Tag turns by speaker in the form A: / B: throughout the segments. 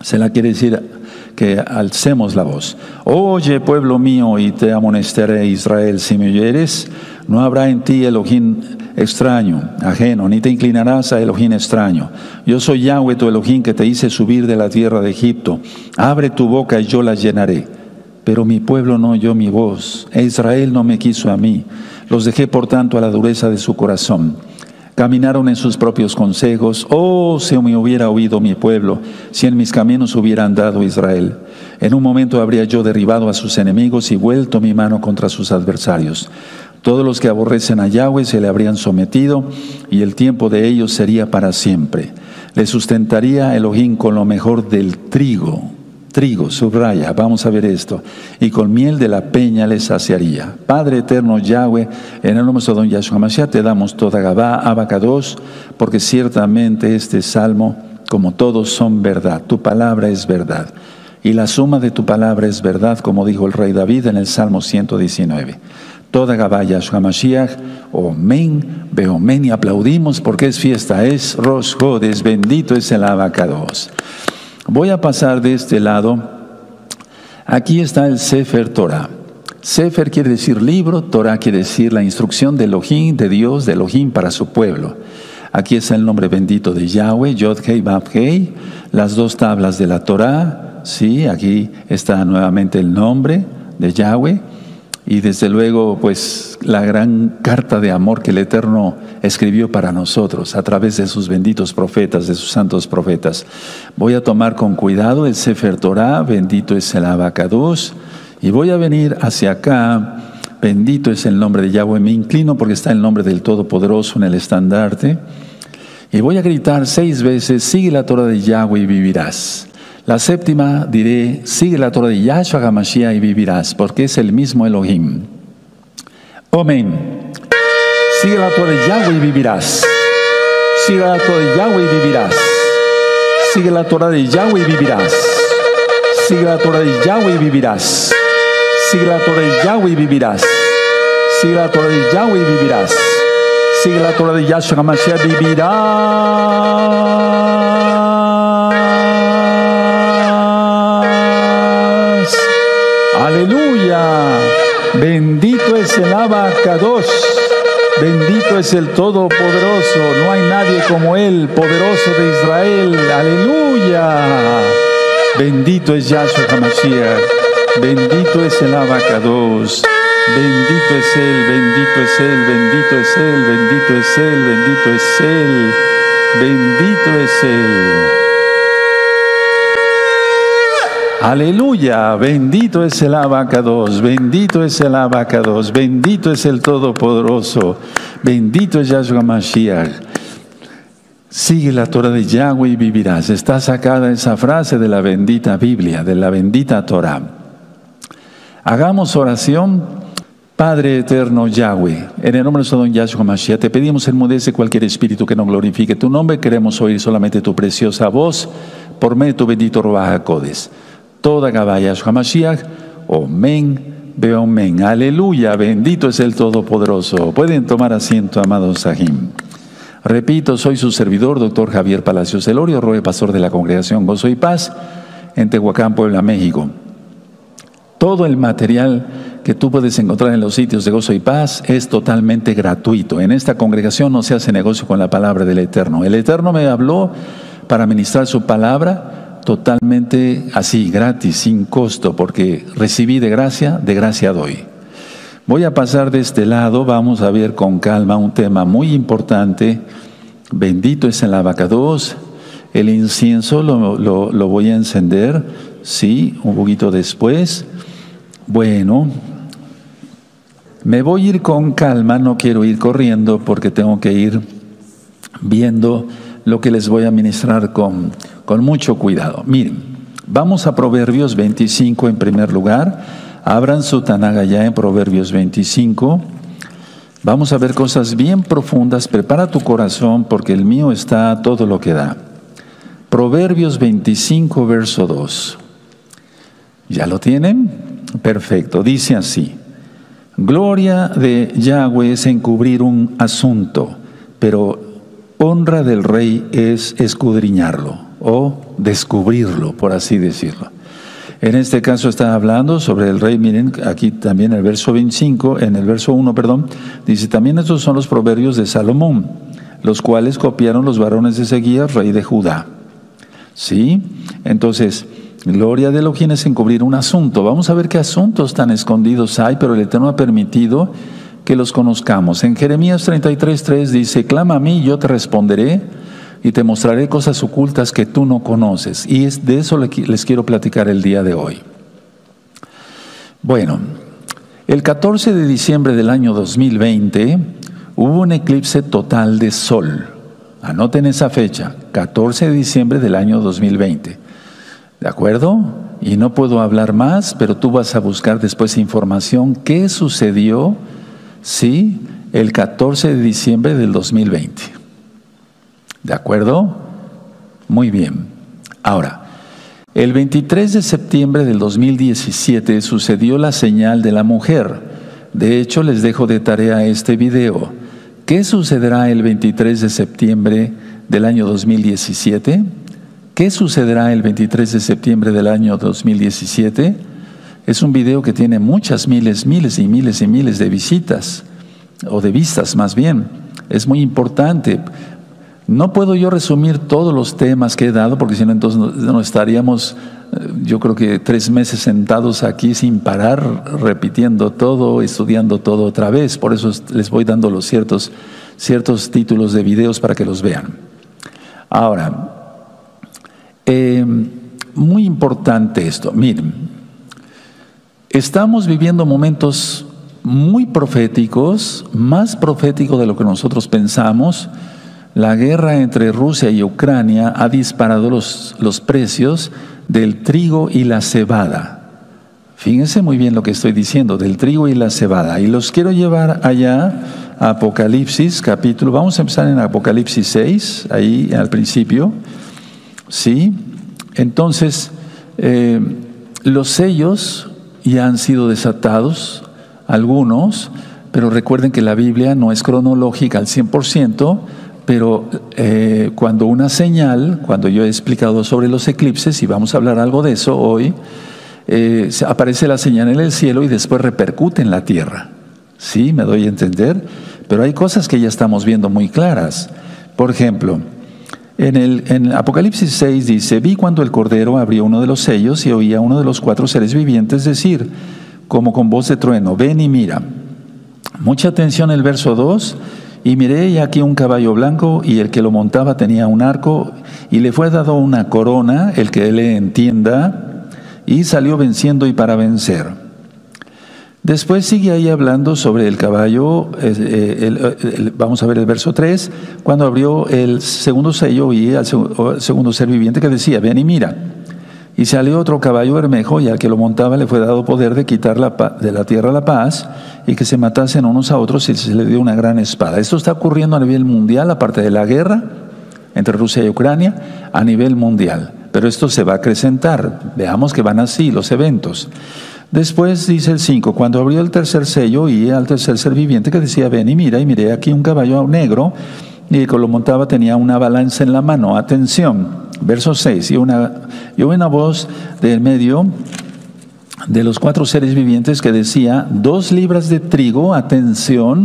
A: Se la quiere decir que alcemos la voz. Oye, pueblo mío, y te amonestaré, Israel, si me oyeres, no habrá en ti Elohim extraño, ajeno, ni te inclinarás a Elohim extraño. Yo soy Yahweh, tu Elohim, que te hice subir de la tierra de Egipto. Abre tu boca y yo la llenaré. Pero mi pueblo no oyó mi voz, e Israel no me quiso a mí. Los dejé, por tanto, a la dureza de su corazón. Caminaron en sus propios consejos. Oh, si me hubiera oído mi pueblo, si en mis caminos hubiera andado Israel. En un momento habría yo derribado a sus enemigos y vuelto mi mano contra sus adversarios. Todos los que aborrecen a Yahweh se le habrían sometido, y el tiempo de ellos sería para siempre. Le sustentaría Elohim con lo mejor del trigo. Trigo, subraya, vamos a ver esto. Y con miel de la peña les saciaría. Padre eterno Yahweh, en el nombre de don Yahshua Mashiach te damos toda Gabá, Abacados, porque ciertamente este salmo, como todos, son verdad. Tu palabra es verdad. Y la suma de tu palabra es verdad, como dijo el rey David en el Salmo 119. Toda Gabá Yahshua Mashiach, Omen, Beomen, y aplaudimos porque es fiesta, es Rosh Hodesh, bendito es el Abacados. Voy a pasar de este lado. Aquí está el Sefer Torah. Sefer quiere decir libro, Torah quiere decir la instrucción de Elohim, de Dios, de Elohim para su pueblo. Aquí está el nombre bendito de Yahweh, Yod-Hei, Vav-Hei, las dos tablas de la Torah. Sí, aquí está nuevamente el nombre de Yahweh. Y desde luego, pues, la gran carta de amor que el Eterno escribió para nosotros a través de sus benditos profetas, de sus santos profetas. Voy a tomar con cuidado el Sefer Torah, bendito es el Abacados, y voy a venir hacia acá, bendito es el nombre de Yahweh. Me inclino porque está el nombre del Todopoderoso en el estandarte, y voy a gritar 6 veces, sigue la Torah de Yahweh y vivirás. La séptima diré, sigue la Torah de Yahshua HaMashiach y vivirás, porque es el mismo Elohim. Amén. Sigue la Torah de Yahweh y vivirás. Sigue la Torah de Yahweh y vivirás. Sigue la Torah de Yahweh y vivirás. Sigue la Torah de Yahweh y vivirás. Sigue la Torah de Yahweh y vivirás. Sigue la Torah de Yahweh y vivirás. Sigue la Torah de Yahshua HaMashiach y vivirás. Aleluya, bendito es el Abacados, bendito es el Todopoderoso, no hay nadie como Él, poderoso de Israel, aleluya, bendito es Yahshua HaMashiach, bendito es el Abacados, bendito es Él, bendito es Él, bendito es Él, bendito es Él, bendito es Él, bendito es Él. Aleluya, bendito es el Abacados, bendito es el Abacados, bendito es el Todopoderoso, bendito es Yahshua Mashiach. Sigue la Torah de Yahweh y vivirás. Está sacada esa frase de la bendita Biblia, de la bendita Torah. Hagamos oración. Padre eterno Yahweh, en el nombre de don Yahshua Mashiach, te pedimos enmudece cualquier espíritu que no glorifique tu nombre. Queremos oír solamente tu preciosa voz por medio de tu bendito Ruach HaKodesh. Toda Gabá Yahshua Mashiach, Omen, Beomen. Aleluya, bendito es el Todopoderoso. Pueden tomar asiento, amados Sahim. Repito, soy su servidor, doctor Javier Palacios Elorio, roe pastor de la Congregación Gozo y Paz, en Tehuacán, Puebla, México. Todo el material que tú puedes encontrar en los sitios de Gozo y Paz es totalmente gratuito. En esta congregación no se hace negocio con la palabra del Eterno. El Eterno me habló para ministrar su palabra totalmente así, gratis, sin costo, porque recibí de gracia doy. Voy a pasar de este lado, vamos a ver con calma un tema muy importante. Bendito es el Abacados. El incienso lo voy a encender, sí, un poquito después. Bueno, me voy a ir con calma, no quiero ir corriendo porque tengo que ir viendo lo que les voy a ministrar con mucho cuidado. Miren, vamos a Proverbios 25 en primer lugar. Abran su Tanakh ya en Proverbios 25. Vamos a ver cosas bien profundas. Prepara tu corazón porque el mío está a todo lo que da. Proverbios 25, verso 2. ¿Ya lo tienen? Perfecto. Dice así: gloria de Yahweh es encubrir un asunto, pero honra del rey es escudriñarlo. o descubrirlo, por así decirlo. En este caso está hablando sobre el rey. Miren, aquí también el verso 25, en el verso 1, perdón, dice, también estos son los proverbios de Salomón, los cuales copiaron los varones de Ezequías, rey de Judá. ¿Sí? Entonces, gloria de Elohim es encubrir un asunto. Vamos a ver qué asuntos tan escondidos hay, pero el Eterno ha permitido que los conozcamos. En Jeremías 33:3 dice, clama a mí y yo te responderé y te mostraré cosas ocultas que tú no conoces. Y es de eso les quiero platicar el día de hoy. Bueno, el 14 de diciembre del año 2020 hubo un eclipse total de sol. Anoten esa fecha, 14 de diciembre del año 2020. ¿De acuerdo? Y no puedo hablar más, pero tú vas a buscar después información. ¿Qué sucedió? Sí, el 14 de diciembre del 2020. ¿De acuerdo? Muy bien. Ahora, el 23 de septiembre del 2017 sucedió la señal de la mujer. De hecho, les dejo de tarea este video. ¿Qué sucederá el 23 de septiembre del año 2017? ¿Qué sucederá el 23 de septiembre del año 2017? Es un video que tiene muchas miles y miles de visitas, o de vistas más bien. Es muy importante. No puedo yo resumir todos los temas que he dado, porque si no, entonces no estaríamos, yo creo que 3 meses sentados aquí sin parar, repitiendo todo, estudiando todo otra vez. Por eso les voy dando los ciertos títulos de videos para que los vean. Ahora, muy importante esto. Miren, estamos viviendo momentos muy proféticos, más proféticos de lo que nosotros pensamos. La guerra entre Rusia y Ucrania ha disparado los precios del trigo y la cebada. Fíjense muy bien lo que estoy diciendo, del trigo y la cebada. Y los quiero llevar allá a Apocalipsis, capítulo. Vamos a empezar en Apocalipsis 6, ahí al principio. ¿Sí? Entonces, los sellos ya han sido desatados, algunos, pero recuerden que la Biblia no es cronológica al 100%, pero cuando una señal, cuando yo he explicado sobre los eclipses, y vamos a hablar algo de eso hoy, aparece la señal en el cielo y después repercute en la tierra. ¿Sí? ¿Me doy a entender? Pero hay cosas que ya estamos viendo muy claras. Por ejemplo, en Apocalipsis 6 dice, vi cuando el Cordero abrió uno de los sellos y oía a uno de los 4 seres vivientes decir, como con voz de trueno, ven y mira. Mucha atención el verso 2. Y miré y aquí un caballo blanco, y el que lo montaba tenía un arco, y le fue dado una corona, el que le entienda, y salió venciendo y para vencer. Después sigue ahí hablando sobre el caballo, vamos a ver el verso 3, cuando abrió el segundo sello y al segundo ser viviente que decía, ven y mira. Y salió otro caballo bermejo, y al que lo montaba le fue dado poder de quitar de la tierra la paz, y que se matasen unos a otros, y se le dio una gran espada. Esto está ocurriendo a nivel mundial, aparte de la guerra entre Rusia y Ucrania, a nivel mundial. Pero esto se va a acrecentar. Veamos que van así los eventos. Después dice el 5, cuando abrió el tercer sello, y al tercer ser viviente que decía, ven y mira, y miré aquí un caballo negro, y el que lo montaba tenía una balanza en la mano. Atención. Verso 6, y una voz del medio de los 4 seres vivientes que decía, 2 libras de trigo, atención,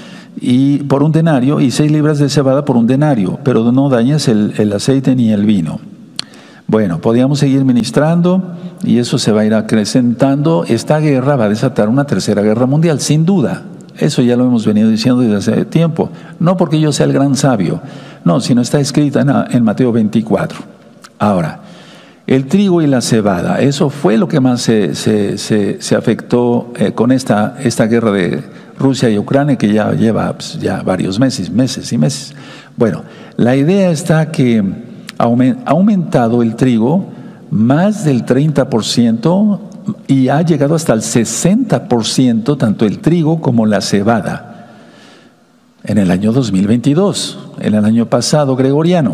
A: y por un denario, y 6 libras de cebada por un denario, pero no dañes el aceite ni el vino. Bueno, podíamos seguir ministrando, y eso se va a ir acrecentando. Esta guerra va a desatar una tercera guerra mundial, sin duda. Eso ya lo hemos venido diciendo desde hace tiempo. No porque yo sea el gran sabio, no, sino está escrita en Mateo 24. Ahora, el trigo y la cebada, eso fue lo que más se afectó con esta guerra de Rusia y Ucrania, que ya lleva ya varios meses y meses. Bueno, la idea está que ha aumentado el trigo más del 30%, y ha llegado hasta el 60%, tanto el trigo como la cebada, en el año 2022, en el año pasado gregoriano.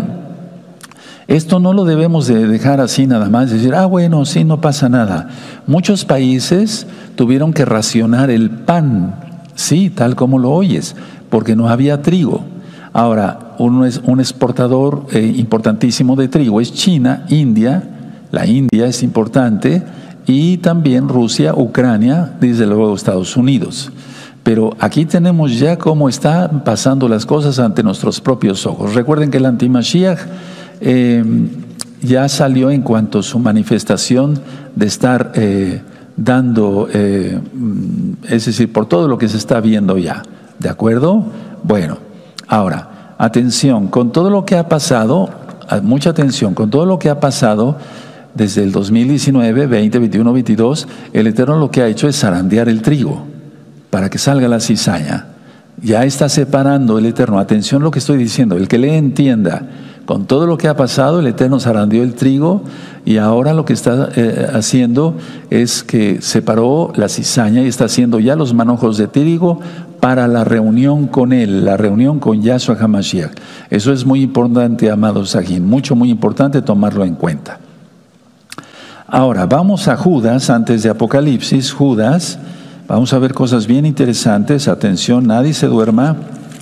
A: Esto no lo debemos de dejar así nada más, decir, bueno, sí, no pasa nada. Muchos países tuvieron que racionar el pan, sí, tal como lo oyes, porque no había trigo. Ahora, un exportador importantísimo de trigo es China, India. La India es importante, y también Rusia, Ucrania, desde luego Estados Unidos. Pero aquí tenemos ya cómo están pasando las cosas ante nuestros propios ojos. Recuerden que el antimashiach ya salió en cuanto a su manifestación de estar dando, es decir, por todo lo que se está viendo ya. ¿De acuerdo? Bueno, ahora, atención, con todo lo que ha pasado, mucha atención, con todo lo que ha pasado desde el 2019, 20, 21, 22, el Eterno lo que ha hecho es zarandear el trigo para que salga la cizaña. Ya está separando el Eterno. Atención lo que estoy diciendo, el que le entienda. Con todo lo que ha pasado, el Eterno zarandeó el trigo, y ahora lo que está haciendo es que separó la cizaña y está haciendo ya los manojos de trigo para la reunión con Él, la reunión con Yahshua HaMashiach. Eso es muy importante, amados Sajín, muy importante tomarlo en cuenta. Ahora, vamos a Judas, antes de Apocalipsis, Judas. Vamos a ver cosas bien interesantes. Atención, nadie se duerma.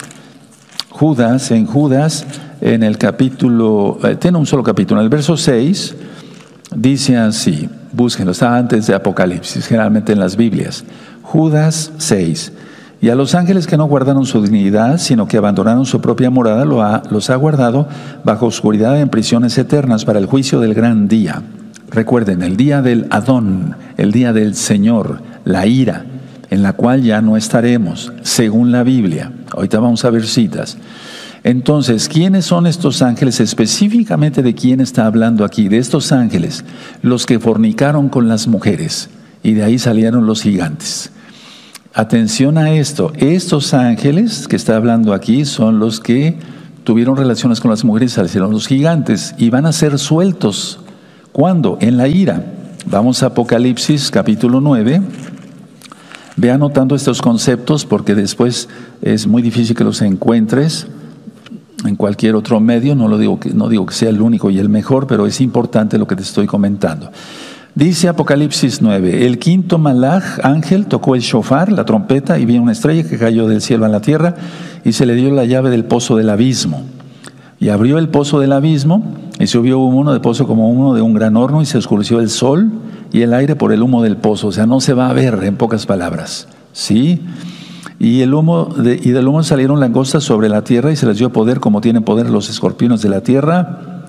A: Judas, en el capítulo, tiene un solo capítulo, en el verso 6, dice así, búsquenlo, está antes de Apocalipsis, generalmente en las Biblias. Judas 6. Y a los ángeles que no guardaron su dignidad, sino que abandonaron su propia morada, los ha guardado bajo oscuridad en prisiones eternas para el juicio del gran día. Recuerden, el día del Adón, el día del Señor, la ira, en la cual ya no estaremos, según la Biblia. Ahorita vamos a ver citas. Entonces, ¿quiénes son estos ángeles? Específicamente, ¿de quién está hablando aquí? De estos ángeles, los que fornicaron con las mujeres, y de ahí salieron los gigantes. Atención a esto, estos ángeles que está hablando aquí son los que tuvieron relaciones con las mujeres y salieron los gigantes, y van a ser sueltos. ¿Cuándo? En la ira. Vamos a Apocalipsis capítulo 9. Ve anotando estos conceptos porque después es muy difícil que los encuentres en cualquier otro medio. No digo que sea el único y el mejor, pero es importante lo que te estoy comentando. Dice Apocalipsis 9, el quinto malaj, ángel, tocó el shofar, la trompeta, y vino una estrella que cayó del cielo a la tierra, y se le dio la llave del pozo del abismo. Y abrió el pozo del abismo, y subió humo de pozo como humo de un gran horno, y se oscureció el sol y el aire por el humo del pozo. O sea, no se va a ver, en pocas palabras. ¿Sí? Y del humo salieron langostas sobre la tierra, y se les dio poder como tienen poder los escorpiones de la tierra.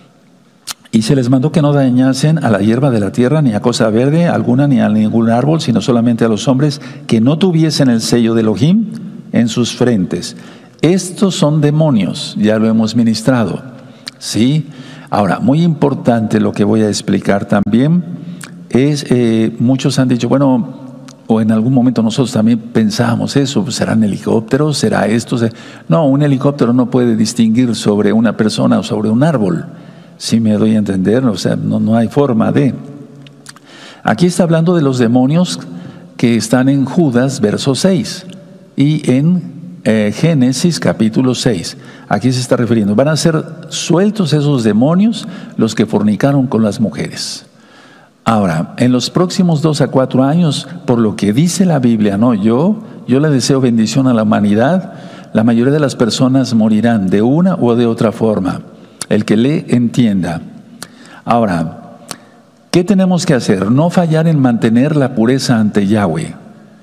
A: Y se les mandó que no dañasen a la hierba de la tierra, ni a cosa verde alguna, ni a ningún árbol, sino solamente a los hombres que no tuviesen el sello de Elohim en sus frentes. Estos son demonios, ya lo hemos ministrado. ¿Sí? Ahora, muy importante lo que voy a explicar también es, muchos han dicho, bueno, o en algún momento nosotros también pensábamos eso, ¿serán helicópteros? ¿Será esto? No, un helicóptero no puede distinguir sobre una persona o sobre un árbol. Sí me doy a entender, o sea, no hay forma de. Aquí está hablando de los demonios que están en Judas, verso 6, y en Génesis capítulo 6. Aquí se está refiriendo, van a ser sueltos esos demonios, los que fornicaron con las mujeres. Ahora, en los próximos 2 a 4 años, por lo que dice la Biblia, no, yo le deseo bendición a la humanidad, la mayoría de las personas morirán de una o de otra forma. El que le entienda. Ahora, ¿qué tenemos que hacer? No fallar en mantener la pureza ante Yahweh.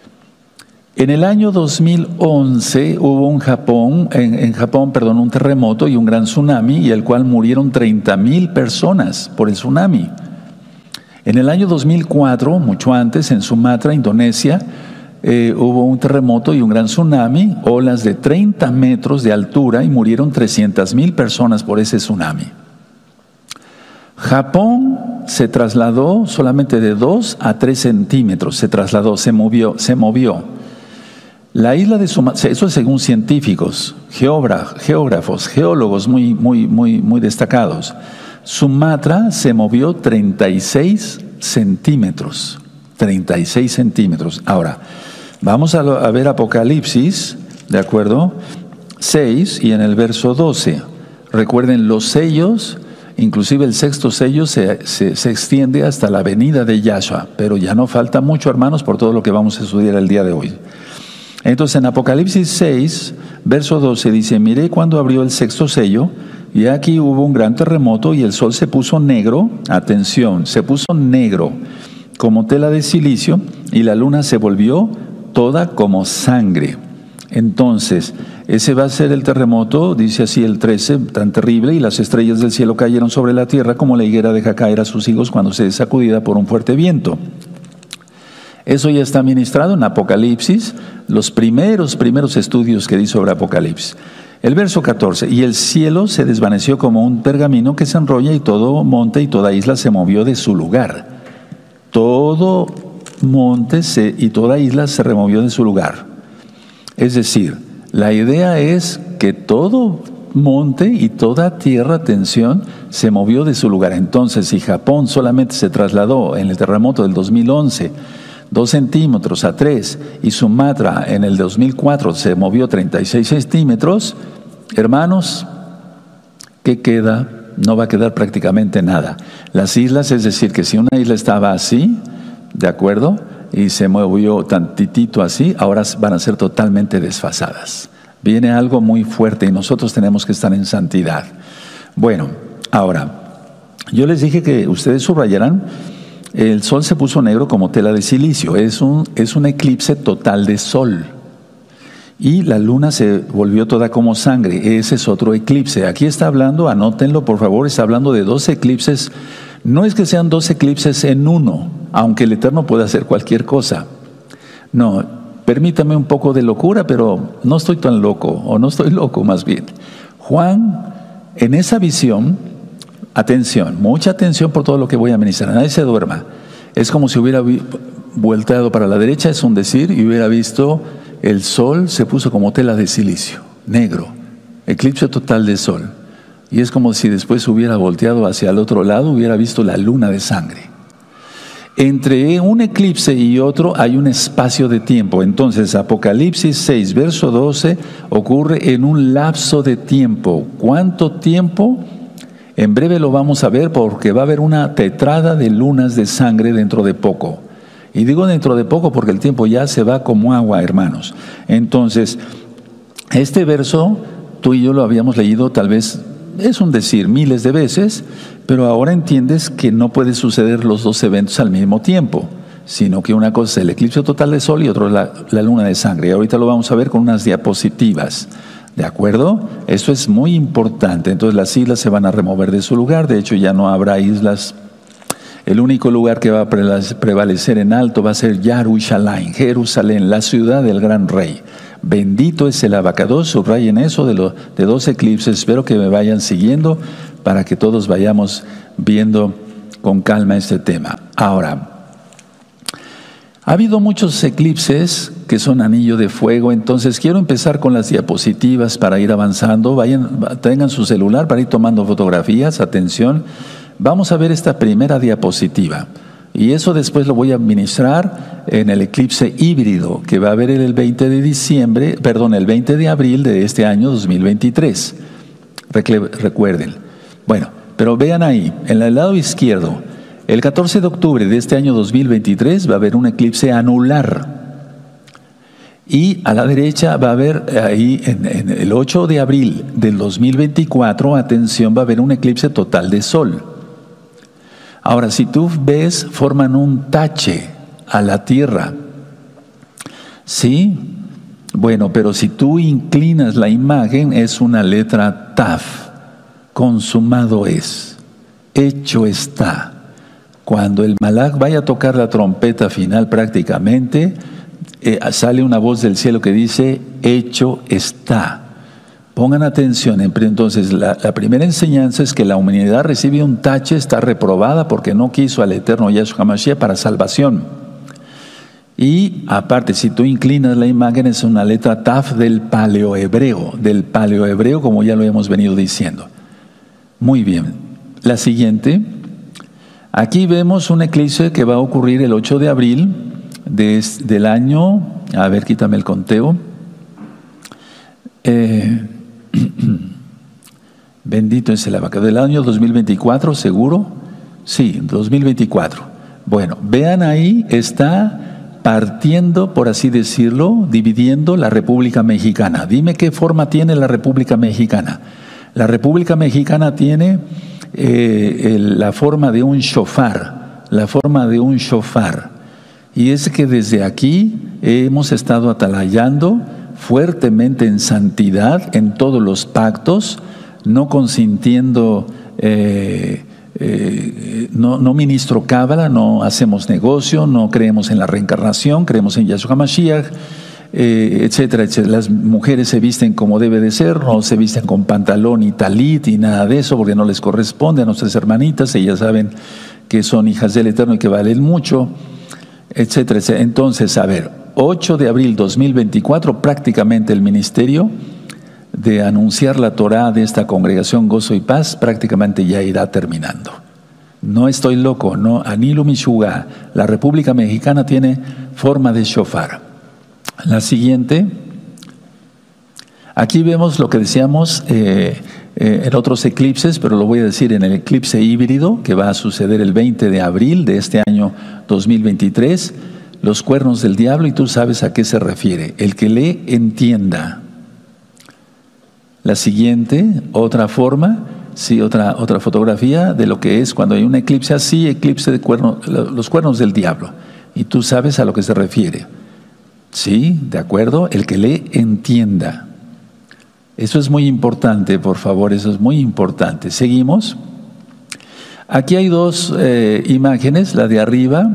A: En el año 2011 hubo en Japón, un terremoto y un gran tsunami, y el cual murieron 30,000 personas por el tsunami. En el año 2004, mucho antes, en Sumatra, Indonesia, hubo un terremoto y un gran tsunami, olas de 30 metros de altura, y murieron 300,000 personas por ese tsunami. Japón se trasladó solamente de 2 a 3 centímetros, se movió. La isla de Sumatra, eso es según científicos, geógrafos, geólogos muy destacados. Sumatra se movió 36 centímetros. 36 centímetros. Ahora, vamos a ver Apocalipsis, ¿de acuerdo? 6 y en el verso 12. Recuerden los sellos, inclusive el 6º sello se extiende hasta la venida de Yahshua, pero ya no falta mucho, hermanos, por todo lo que vamos a estudiar el día de hoy. Entonces en Apocalipsis 6, verso 12 dice, miré cuando abrió el sexto sello, y aquí hubo un gran terremoto y el sol se puso negro, atención, se puso negro como tela de silicio y la luna se volvió toda como sangre. Entonces, ese va a ser el terremoto, dice así el 13, tan terrible, y las estrellas del cielo cayeron sobre la tierra como la higuera deja caer a sus higos cuando se es sacudida por un fuerte viento. Eso ya está ministrado en Apocalipsis, los primeros estudios que di sobre Apocalipsis. El verso 14, y el cielo se desvaneció como un pergamino que se enrolla y todo monte y toda isla se movió de su lugar. Todo monte y toda isla se removió de su lugar. Es decir, la idea es que todo monte y toda tierra, atención, se movió de su lugar. Entonces, si Japón solamente se trasladó en el terremoto del 2011 2 centímetros a 3 y Sumatra en el 2004 se movió 36 centímetros, hermanos, ¿qué queda? No va a quedar prácticamente nada. Las islas, es decir, que si una isla estaba así, ¿de acuerdo?, y se movió tantitito así, ahora van a ser totalmente desfasadas. Viene algo muy fuerte y nosotros tenemos que estar en santidad. Bueno, ahora, yo les dije que ustedes subrayarán, el sol se puso negro como tela de silicio, es un eclipse total de sol. Y la luna se volvió toda como sangre, ese es otro eclipse. Aquí está hablando, anótenlo por favor, está hablando de 2 eclipses. No es que sean 2 eclipses en uno, aunque el Eterno puede hacer cualquier cosa. No, permítame un poco de locura, pero no estoy tan loco, o no estoy loco más bien. Juan, en esa visión, atención, mucha atención por todo lo que voy a ministrar, nadie se duerma. Es como si hubiera volteado para la derecha, es un decir, y hubiera visto el sol se puso como tela de silicio, negro, eclipse total de sol. Y es como si después hubiera volteado hacia el otro lado, hubiera visto la luna de sangre. Entre un eclipse y otro hay un espacio de tiempo. Entonces, Apocalipsis 6, verso 12, ocurre en un lapso de tiempo. ¿Cuánto tiempo? En breve lo vamos a ver porque va a haber una tetrada de lunas de sangre dentro de poco. Y digo dentro de poco porque el tiempo ya se va como agua, hermanos. Entonces, este verso, tú y yo lo habíamos leído tal vez, es un decir, miles de veces, pero ahora entiendes que no puede suceder los 2 eventos al mismo tiempo, sino que una cosa es el eclipse total de sol y otra la luna de sangre. Y ahorita lo vamos a ver con unas diapositivas, ¿de acuerdo? Eso es muy importante. Entonces las islas se van a remover de su lugar, de hecho ya no habrá islas. El único lugar que va a prevalecer en alto va a ser Jerusalén, la ciudad del gran rey. Bendito es el abacados, subrayen eso de 2 eclipses. Espero que me vayan siguiendo para que todos vayamos viendo con calma este tema. Ahora, ha habido muchos eclipses que son anillo de fuego, entonces quiero empezar con las diapositivas para ir avanzando. Tengan su celular para ir tomando fotografías, atención. Vamos a ver esta primera diapositiva. Y eso después lo voy a ministrar en el eclipse híbrido que va a haber el 20 de abril de este año 2023. Recuerden. Bueno, pero vean ahí, en el lado izquierdo, el 14 de octubre de este año 2023 va a haber un eclipse anular. Y a la derecha va a haber ahí, en el 8 de abril del 2024, atención, va a haber un eclipse total de sol. Ahora, si tú ves, forman un tache a la tierra. ¿Sí? Bueno, pero si tú inclinas la imagen, es una letra Taf. Consumado es. Hecho está. Cuando el Malaj vaya a tocar la trompeta final prácticamente, sale una voz del cielo que dice, hecho está. Pongan atención, entonces la primera enseñanza es que la humanidad recibe un tache, está reprobada porque no quiso al eterno Yahshua HaMashiach para salvación. Y aparte, si tú inclinas la imagen, es una letra Taf del paleohebreo como ya lo hemos venido diciendo. Muy bien, la siguiente, aquí vemos un eclipse que va a ocurrir el 8 de abril del año, a ver, quítame el conteo, bendito es el abacados, del año 2024, ¿seguro? Sí, 2024. Bueno, vean ahí, está partiendo, por así decirlo, dividiendo la República Mexicana. Dime qué forma tiene la República Mexicana. La República Mexicana tiene la forma de un shofar, Y es que desde aquí hemos estado atalayando fuertemente en santidad, en todos los pactos, no consintiendo, no ministro cábala, no hacemos negocio, no creemos en la reencarnación, creemos en Yahshua Mashiach, etcétera, etcétera. Las mujeres se visten como debe de ser, no se visten con pantalón y talit y nada de eso, porque no les corresponde a nuestras hermanitas, ellas saben que son hijas del Eterno y que valen mucho, etcétera, etcétera. Entonces, a ver, 8 de abril 2024, prácticamente el ministerio de anunciar la Torah de esta congregación Gozo y Paz prácticamente ya irá terminando. No estoy loco, no, Anilu Mishuga, la República Mexicana tiene forma de shofar. La siguiente, aquí vemos lo que decíamos en otros eclipses, pero lo voy a decir en el eclipse híbrido que va a suceder el 20 de abril de este año 2023, los cuernos del diablo, y tú sabes a qué se refiere, el que le entienda. La siguiente, otra forma, sí, otra fotografía de lo que es cuando hay un eclipse así, eclipse de los cuernos del diablo, y tú sabes a lo que se refiere. Sí, de acuerdo, el que le entienda. Eso es muy importante, por favor, eso es muy importante. Seguimos. Aquí hay dos imágenes, la de arriba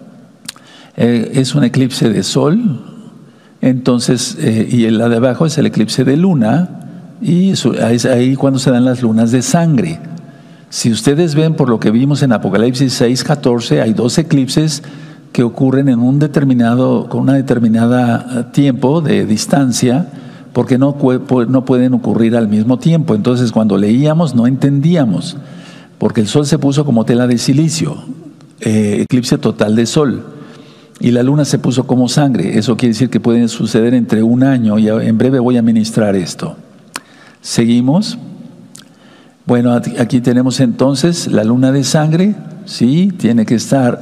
A: es un eclipse de sol, entonces, y la de abajo es el eclipse de luna, y es ahí cuando se dan las lunas de sangre. Si ustedes ven por lo que vimos en Apocalipsis 6:14, hay dos eclipses que ocurren con una determinada tiempo de distancia, porque no pueden ocurrir al mismo tiempo. Entonces, cuando leíamos no entendíamos, porque el sol se puso como tela de silicio, eclipse total de sol, y la luna se puso como sangre. Eso quiere decir que puede suceder entre un año, y en breve voy a ministrar esto. Seguimos. Bueno, aquí tenemos entonces la luna de sangre, sí, tiene que estar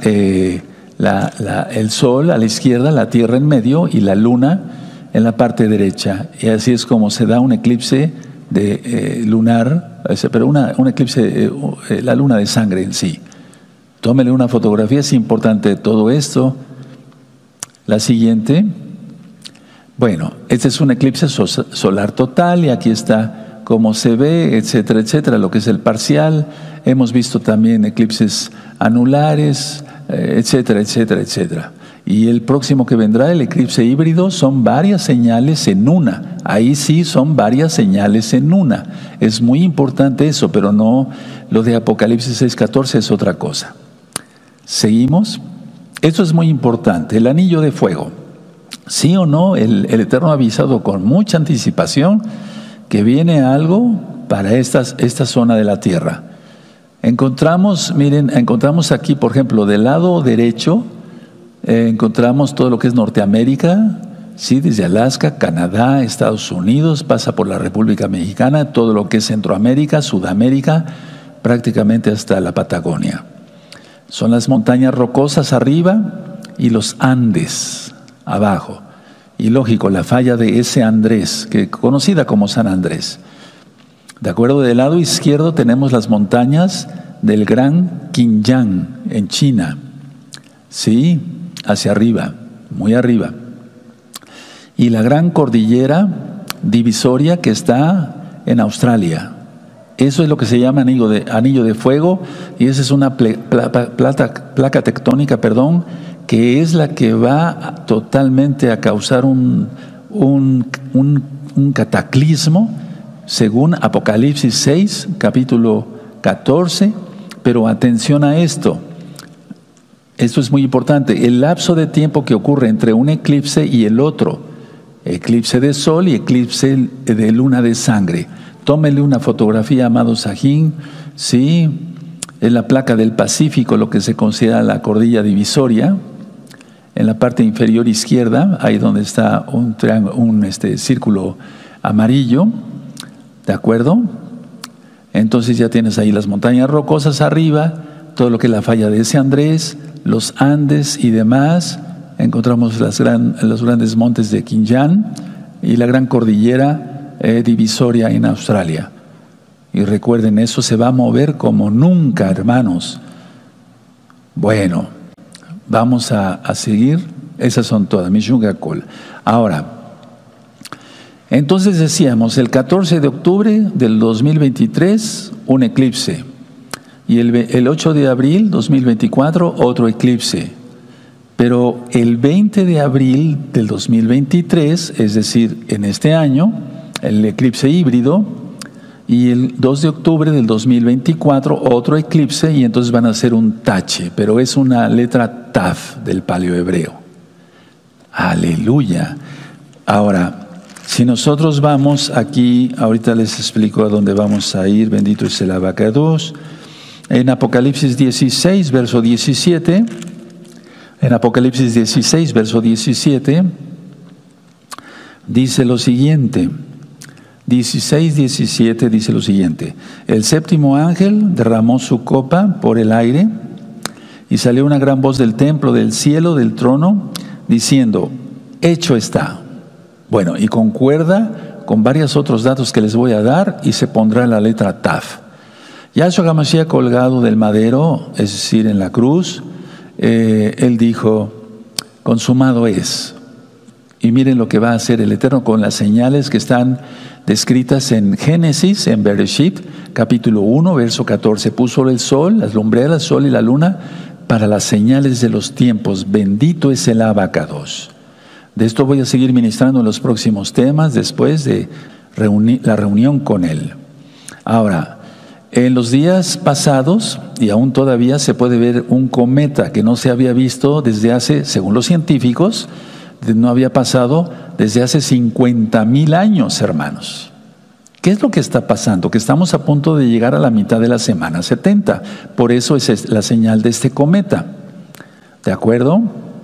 A: el sol a la izquierda, la tierra en medio y la luna en la parte derecha. Y así es como se da un eclipse lunar, pero un eclipse, la luna de sangre en sí. Tómele una fotografía, es importante todo esto. La siguiente. Bueno, este es un eclipse solar total y aquí está cómo se ve, etcétera, etcétera, lo que es el parcial. Hemos visto también eclipses anulares, etcétera, etcétera, etcétera. Y el próximo que vendrá, el eclipse híbrido, son varias señales en una. Ahí sí son varias señales en una. Es muy importante eso, pero no, lo de Apocalipsis 6:14 es otra cosa. Seguimos. Esto es muy importante, el anillo de fuego. Sí o no, el Eterno ha avisado con mucha anticipación que viene algo para esta zona de la tierra. Encontramos aquí, por ejemplo, del lado derecho, encontramos todo lo que es Norteamérica, sí, desde Alaska, Canadá, Estados Unidos, pasa por la República Mexicana, todo lo que es Centroamérica, Sudamérica, prácticamente hasta la Patagonia. Son las montañas rocosas arriba y los Andes abajo. Y lógico, la falla de ese Andrés, conocida como San Andrés. De acuerdo, del lado izquierdo tenemos las montañas del Gran Qingyang en China. Sí, hacia arriba, muy arriba. Y la gran cordillera divisoria que está en Australia. Eso es lo que se llama anillo de fuego, y esa es una placa tectónica, que es la que va totalmente a causar un cataclismo, según Apocalipsis 6, capítulo 14. Pero atención a esto. Esto es muy importante. El lapso de tiempo que ocurre entre un eclipse y el otro, eclipse de sol y eclipse de luna de sangre. Tómele una fotografía, amado Sajín, sí, en la placa del Pacífico, lo que se considera la cordilla divisoria, en la parte inferior izquierda, ahí donde está un círculo amarillo, ¿de acuerdo? Entonces ya tienes ahí las montañas rocosas arriba, todo lo que es la falla de ese Andrés, los Andes y demás, encontramos los grandes montes de Qingyang y la gran cordillera divisoria en Australia. Y recuerden, eso se va a mover como nunca, hermanos. Bueno, vamos a seguir. Esas son todas, Mishungakol. Ahora, entonces decíamos, el 14 de octubre del 2023, un eclipse. Y el 8 de abril 2024, otro eclipse. Pero el 20 de abril del 2023, es decir, en este año, el eclipse híbrido, y el 2 de octubre del 2024, otro eclipse, y entonces van a ser un tache, pero es una letra Taf del paleohebreo. ¡Aleluya! Ahora, si nosotros vamos aquí, ahorita les explico a dónde vamos a ir, bendito es el Abacados, en Apocalipsis 16, verso 17, en Apocalipsis 16, verso 17, dice lo siguiente, 16:17 dice lo siguiente: el séptimo ángel derramó su copa por el aire y salió una gran voz del templo, del cielo, del trono, diciendo, hecho está. Bueno, y concuerda con varios otros datos que les voy a dar y se pondrá la letra Taf. Yahshua HaMashiach colgado del madero, es decir, en la cruz, él dijo, consumado es. Y miren lo que va a hacer el Eterno con las señales que están descritas en Génesis, en Bereshit, capítulo 1, verso 14. Puso el sol, las lumbreras, el sol y la luna para las señales de los tiempos. Bendito es el Abacados. De esto voy a seguir ministrando en los próximos temas después de la reunión con él. Ahora, en los días pasados, y aún todavía se puede ver un cometa que no se había visto desde hace, según los científicos, no había pasado desde hace 50,000 años, hermanos. ¿Qué es lo que está pasando? Que estamos a punto de llegar a la mitad de la semana 70. Por eso es la señal de este cometa. ¿De acuerdo?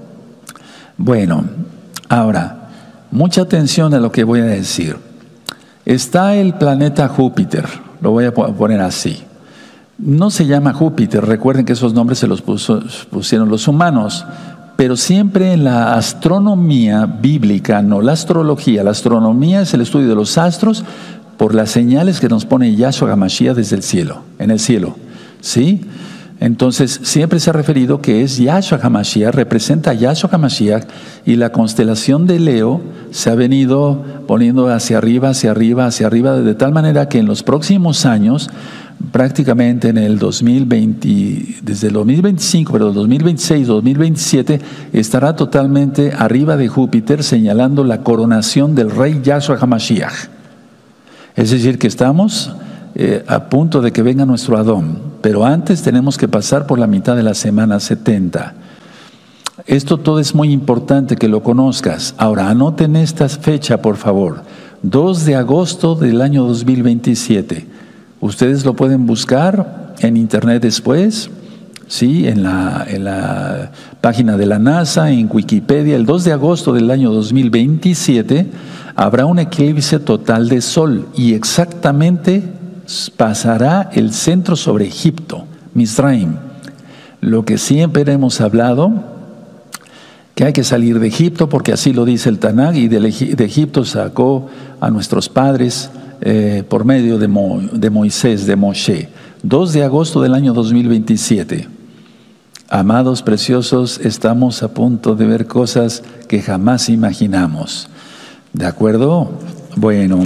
A: Bueno, ahora, mucha atención a lo que voy a decir. Está el planeta Júpiter, lo voy a poner así. No se llama Júpiter, recuerden que esos nombres se los pusieron los humanos. Pero siempre en la astronomía bíblica, no la astrología, la astronomía es el estudio de los astros por las señales que nos pone Yahshua HaMashiach desde el cielo, en el cielo, ¿sí? Entonces siempre se ha referido que es Yahshua HaMashiach, representa a Yahshua HaMashiach, y la constelación de Leo se ha venido poniendo hacia arriba, de tal manera que en los próximos años, prácticamente en el 2020, desde el 2025, pero el 2026, 2027, estará totalmente arriba de Júpiter, señalando la coronación del rey Yahshua HaMashiach. Es decir, que estamos a punto de que venga nuestro Adón, pero antes tenemos que pasar por la mitad de la semana 70. Esto todo es muy importante que lo conozcas. Ahora, anoten esta fecha, por favor, 2 de agosto del año 2027. Ustedes lo pueden buscar en internet después, ¿sí? En la página de la NASA, en Wikipedia. El 2 de agosto del año 2027 habrá un eclipse total de sol y exactamente pasará el centro sobre Egipto, Misraim. Lo que siempre hemos hablado, que hay que salir de Egipto porque así lo dice el Tanaj, y de Egipto sacó a nuestros padres por medio de Moisés, de Moshe. 2 de agosto del año 2027. Amados preciosos, estamos a punto de ver cosas que jamás imaginamos. ¿De acuerdo? Bueno,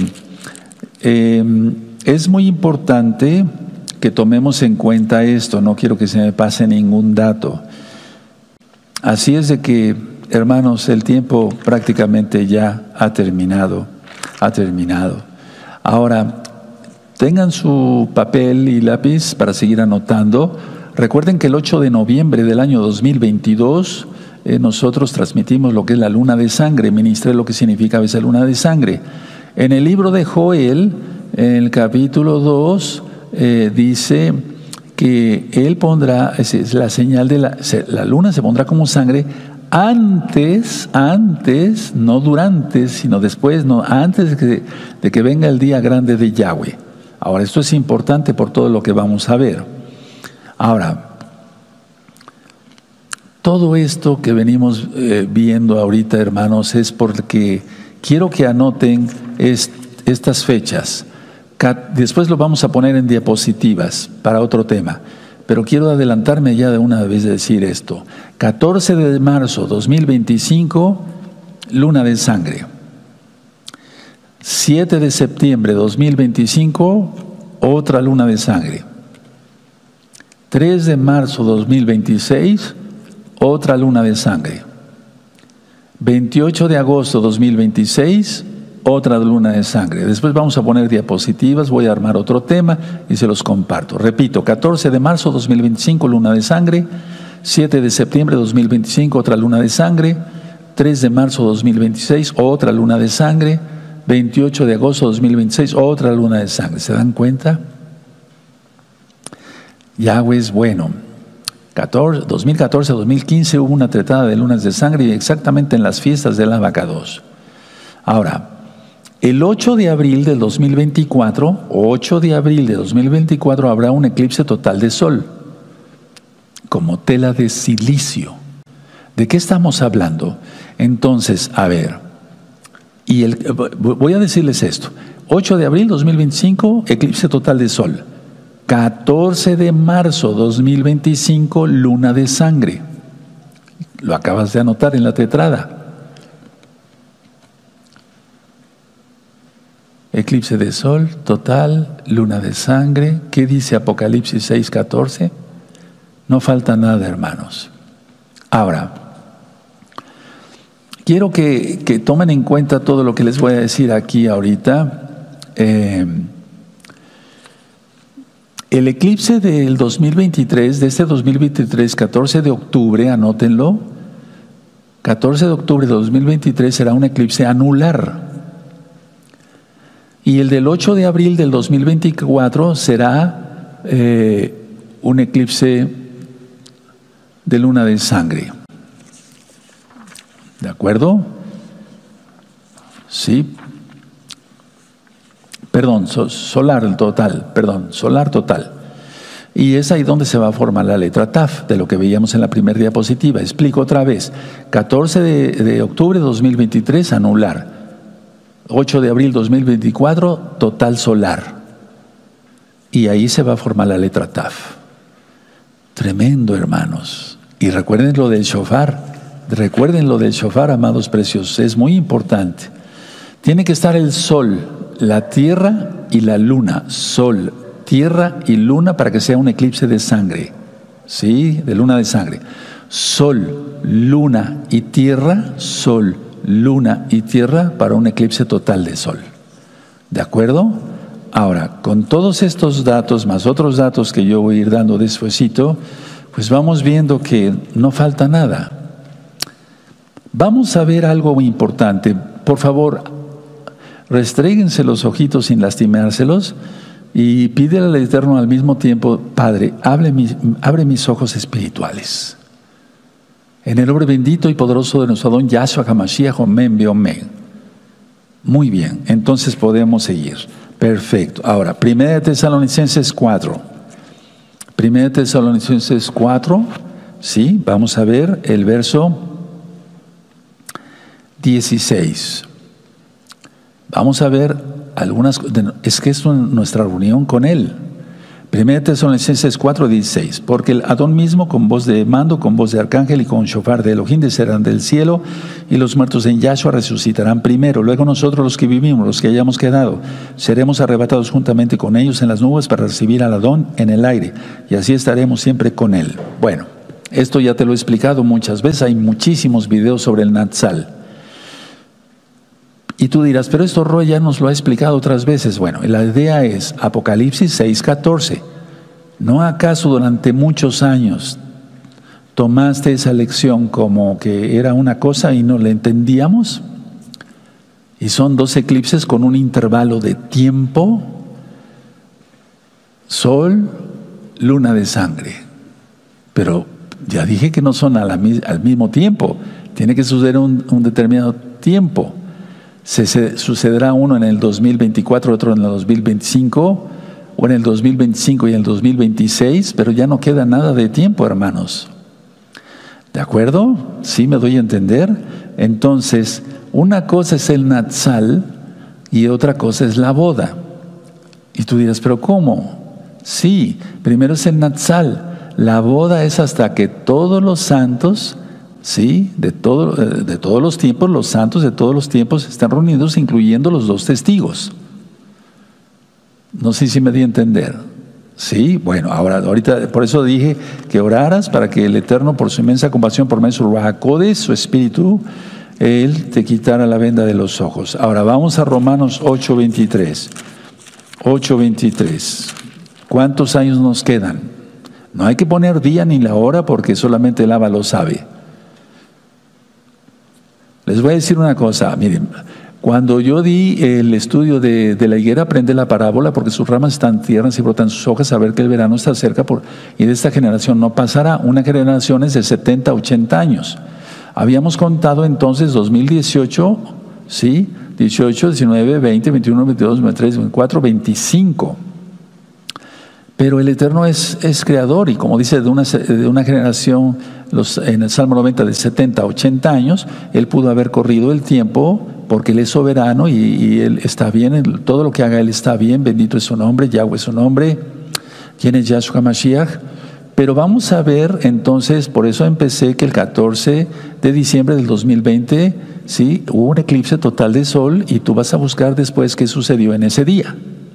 A: es muy importante que tomemos en cuenta esto. No quiero que se me pase ningún dato. Así es de que, hermanos, el tiempo prácticamente ya ha terminado. Ahora, tengan su papel y lápiz para seguir anotando. Recuerden que el 8 de noviembre del año 2022 nosotros transmitimos lo que es la luna de sangre. Ministré lo que significa esa luna de sangre. En el libro de Joel, en el capítulo 2, dice que él pondrá, es la señal de la luna se pondrá como sangre antes, no durante, sino después, no antes de que venga el día grande de Yahweh. Ahora, esto es importante por todo lo que vamos a ver. Ahora, Todo esto que venimos viendo ahorita, hermanos, es porque quiero que anoten estas fechas. Después lo vamos a poner en diapositivas para otro tema. Pero quiero adelantarme ya de una vez de decir esto. 14 de marzo 2025, luna de sangre. 7 de septiembre 2025, otra luna de sangre. 3 de marzo 2026, otra luna de sangre. 28 de agosto 2026, otra luna de sangre. Después vamos a poner diapositivas, voy a armar otro tema y se los comparto. Repito, 14 de marzo 2025, luna de sangre. 7 de septiembre 2025, otra luna de sangre. 3 de marzo 2026, otra luna de sangre. 28 de agosto 2026, otra luna de sangre. ¿Se dan cuenta? Yahweh es bueno. 2014-2015 hubo una tretada de lunas de sangre y exactamente en las fiestas del Abacados. Ahora, el 8 de abril del 2024, 8 de abril de 2024 habrá un eclipse total de sol, como tela de silicio. ¿De qué estamos hablando? Entonces, a ver, voy a decirles esto. 8 de abril 2025, eclipse total de sol. 14 de marzo 2025, luna de sangre. Lo acabas de anotar en la tetrada. Eclipse de sol total, luna de sangre. ¿Qué dice Apocalipsis 6:14? No falta nada, hermanos. Ahora, quiero que tomen en cuenta todo lo que les voy a decir aquí ahorita. El eclipse del 2023, de este 2023, 14 de octubre, anótenlo. 14 de octubre de 2023 será un eclipse anular. Y el del 8 de abril del 2024 será un eclipse de luna de sangre. ¿De acuerdo? Sí. Perdón, solar total. Y es ahí donde se va a formar la letra Taf, de lo que veíamos en la primera diapositiva. Explico otra vez. 14 de octubre de 2023, anular. 8 de abril 2024, total solar. Y ahí se va a formar la letra Taf. Tremendo, hermanos. Y recuerden lo del shofar. Amados preciosos. Es muy importante. Tiene que estar el sol, la tierra y la luna. Sol, tierra y luna para que sea un eclipse de sangre. ¿Sí? De luna de sangre. Sol, luna y tierra. Sol, luna y tierra para un eclipse total de sol. ¿De acuerdo? Ahora, con todos estos datos, más otros datos que yo voy a ir dando despuesito, pues vamos viendo que no falta nada. Vamos a ver algo muy importante. Por favor, restréguense los ojitos sin lastimárselos y pídele al Eterno al mismo tiempo: Padre, abre mis ojos espirituales. En el nombre bendito y poderoso de nuestro Adón Yahshua HaMashiach, Omen Beomen. Muy bien, entonces podemos seguir. Perfecto. Ahora, 1 Tesalonicenses 4. 1 Tesalonicenses 4, sí, vamos a ver el verso 16. Vamos a ver algunas, es que es nuestra reunión con Él. 1 Tesalonicenses 4:16, porque el Adón mismo con voz de mando, con voz de arcángel y con shofar de Elohim descenderán del cielo, y los muertos en Yahshua resucitarán primero. Luego nosotros los que vivimos, los que hayamos quedado, seremos arrebatados juntamente con ellos en las nubes para recibir al Adón en el aire, y así estaremos siempre con Él. Bueno, esto ya te lo he explicado muchas veces, hay muchísimos videos sobre el Natsal. Y tú dirás, pero esto Roy ya nos lo ha explicado otras veces. Bueno, la idea es Apocalipsis 6:14. ¿No acaso durante muchos años tomaste esa lección como que era una cosa y no la entendíamos? Y son 2 eclipses con un intervalo de tiempo. Sol, luna de sangre. Pero ya dije que no son al mismo tiempo. Tiene que suceder un determinado tiempo. Sucederá uno en el 2024, otro en el 2025, o en el 2025 y en el 2026, pero ya no queda nada de tiempo, hermanos. ¿De acuerdo? ¿Sí me doy a entender? Entonces, una cosa es el Natsal y otra cosa es la boda. Y tú dirás, ¿pero cómo? Sí, primero es el Natsal. La boda es hasta que todos los santos, sí, de todos los tiempos, los santos de todos los tiempos están reunidos, incluyendo los 2 testigos. No sé si me di a entender. Sí, bueno, ahorita, por eso dije que oraras para que el Eterno, por su inmensa compasión, por medio de su Ruach HaKodesh, su Espíritu, Él te quitara la venda de los ojos. Ahora vamos a Romanos 8:23. 8:23. ¿Cuántos años nos quedan? No hay que poner día ni la hora porque solamente el Abba lo sabe. Les voy a decir una cosa, miren. Cuando yo di el estudio de la higuera, aprende la parábola porque sus ramas están tiernas y brotan sus hojas, a ver que el verano está cerca y de esta generación no pasará. Una generación es de 70 a 80 años. Habíamos contado entonces 2018, ¿sí? 18, 19, 20, 21, 22, 23, 24, 25. Pero el Eterno es creador y como dice de una generación, en el Salmo 90 de 70 a 80 años, Él pudo haber corrido el tiempo porque Él es soberano y Él está bien, todo lo que haga Él está bien, bendito es su nombre, Yahweh es su nombre, ¿quién es Yahshua Mashiach? Pero vamos a ver entonces, por eso empecé que el 14 de diciembre del 2020, sí, hubo un eclipse total de sol y tú vas a buscar después qué sucedió en ese día.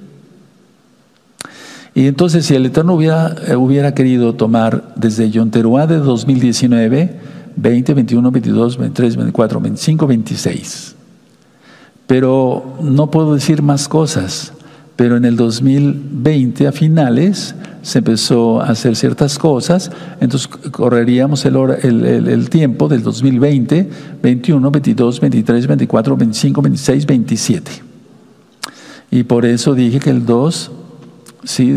A: Y entonces si el Eterno hubiera querido tomar desde Yom Teruah de 2019, 20, 21, 22, 23, 24, 25, 26. Pero no puedo decir más cosas. Pero en el 2020 a finales se empezó a hacer ciertas cosas, entonces correríamos el tiempo del 2020, 21, 22, 23, 24, 25, 26, 27. Y por eso dije que el 2, sí,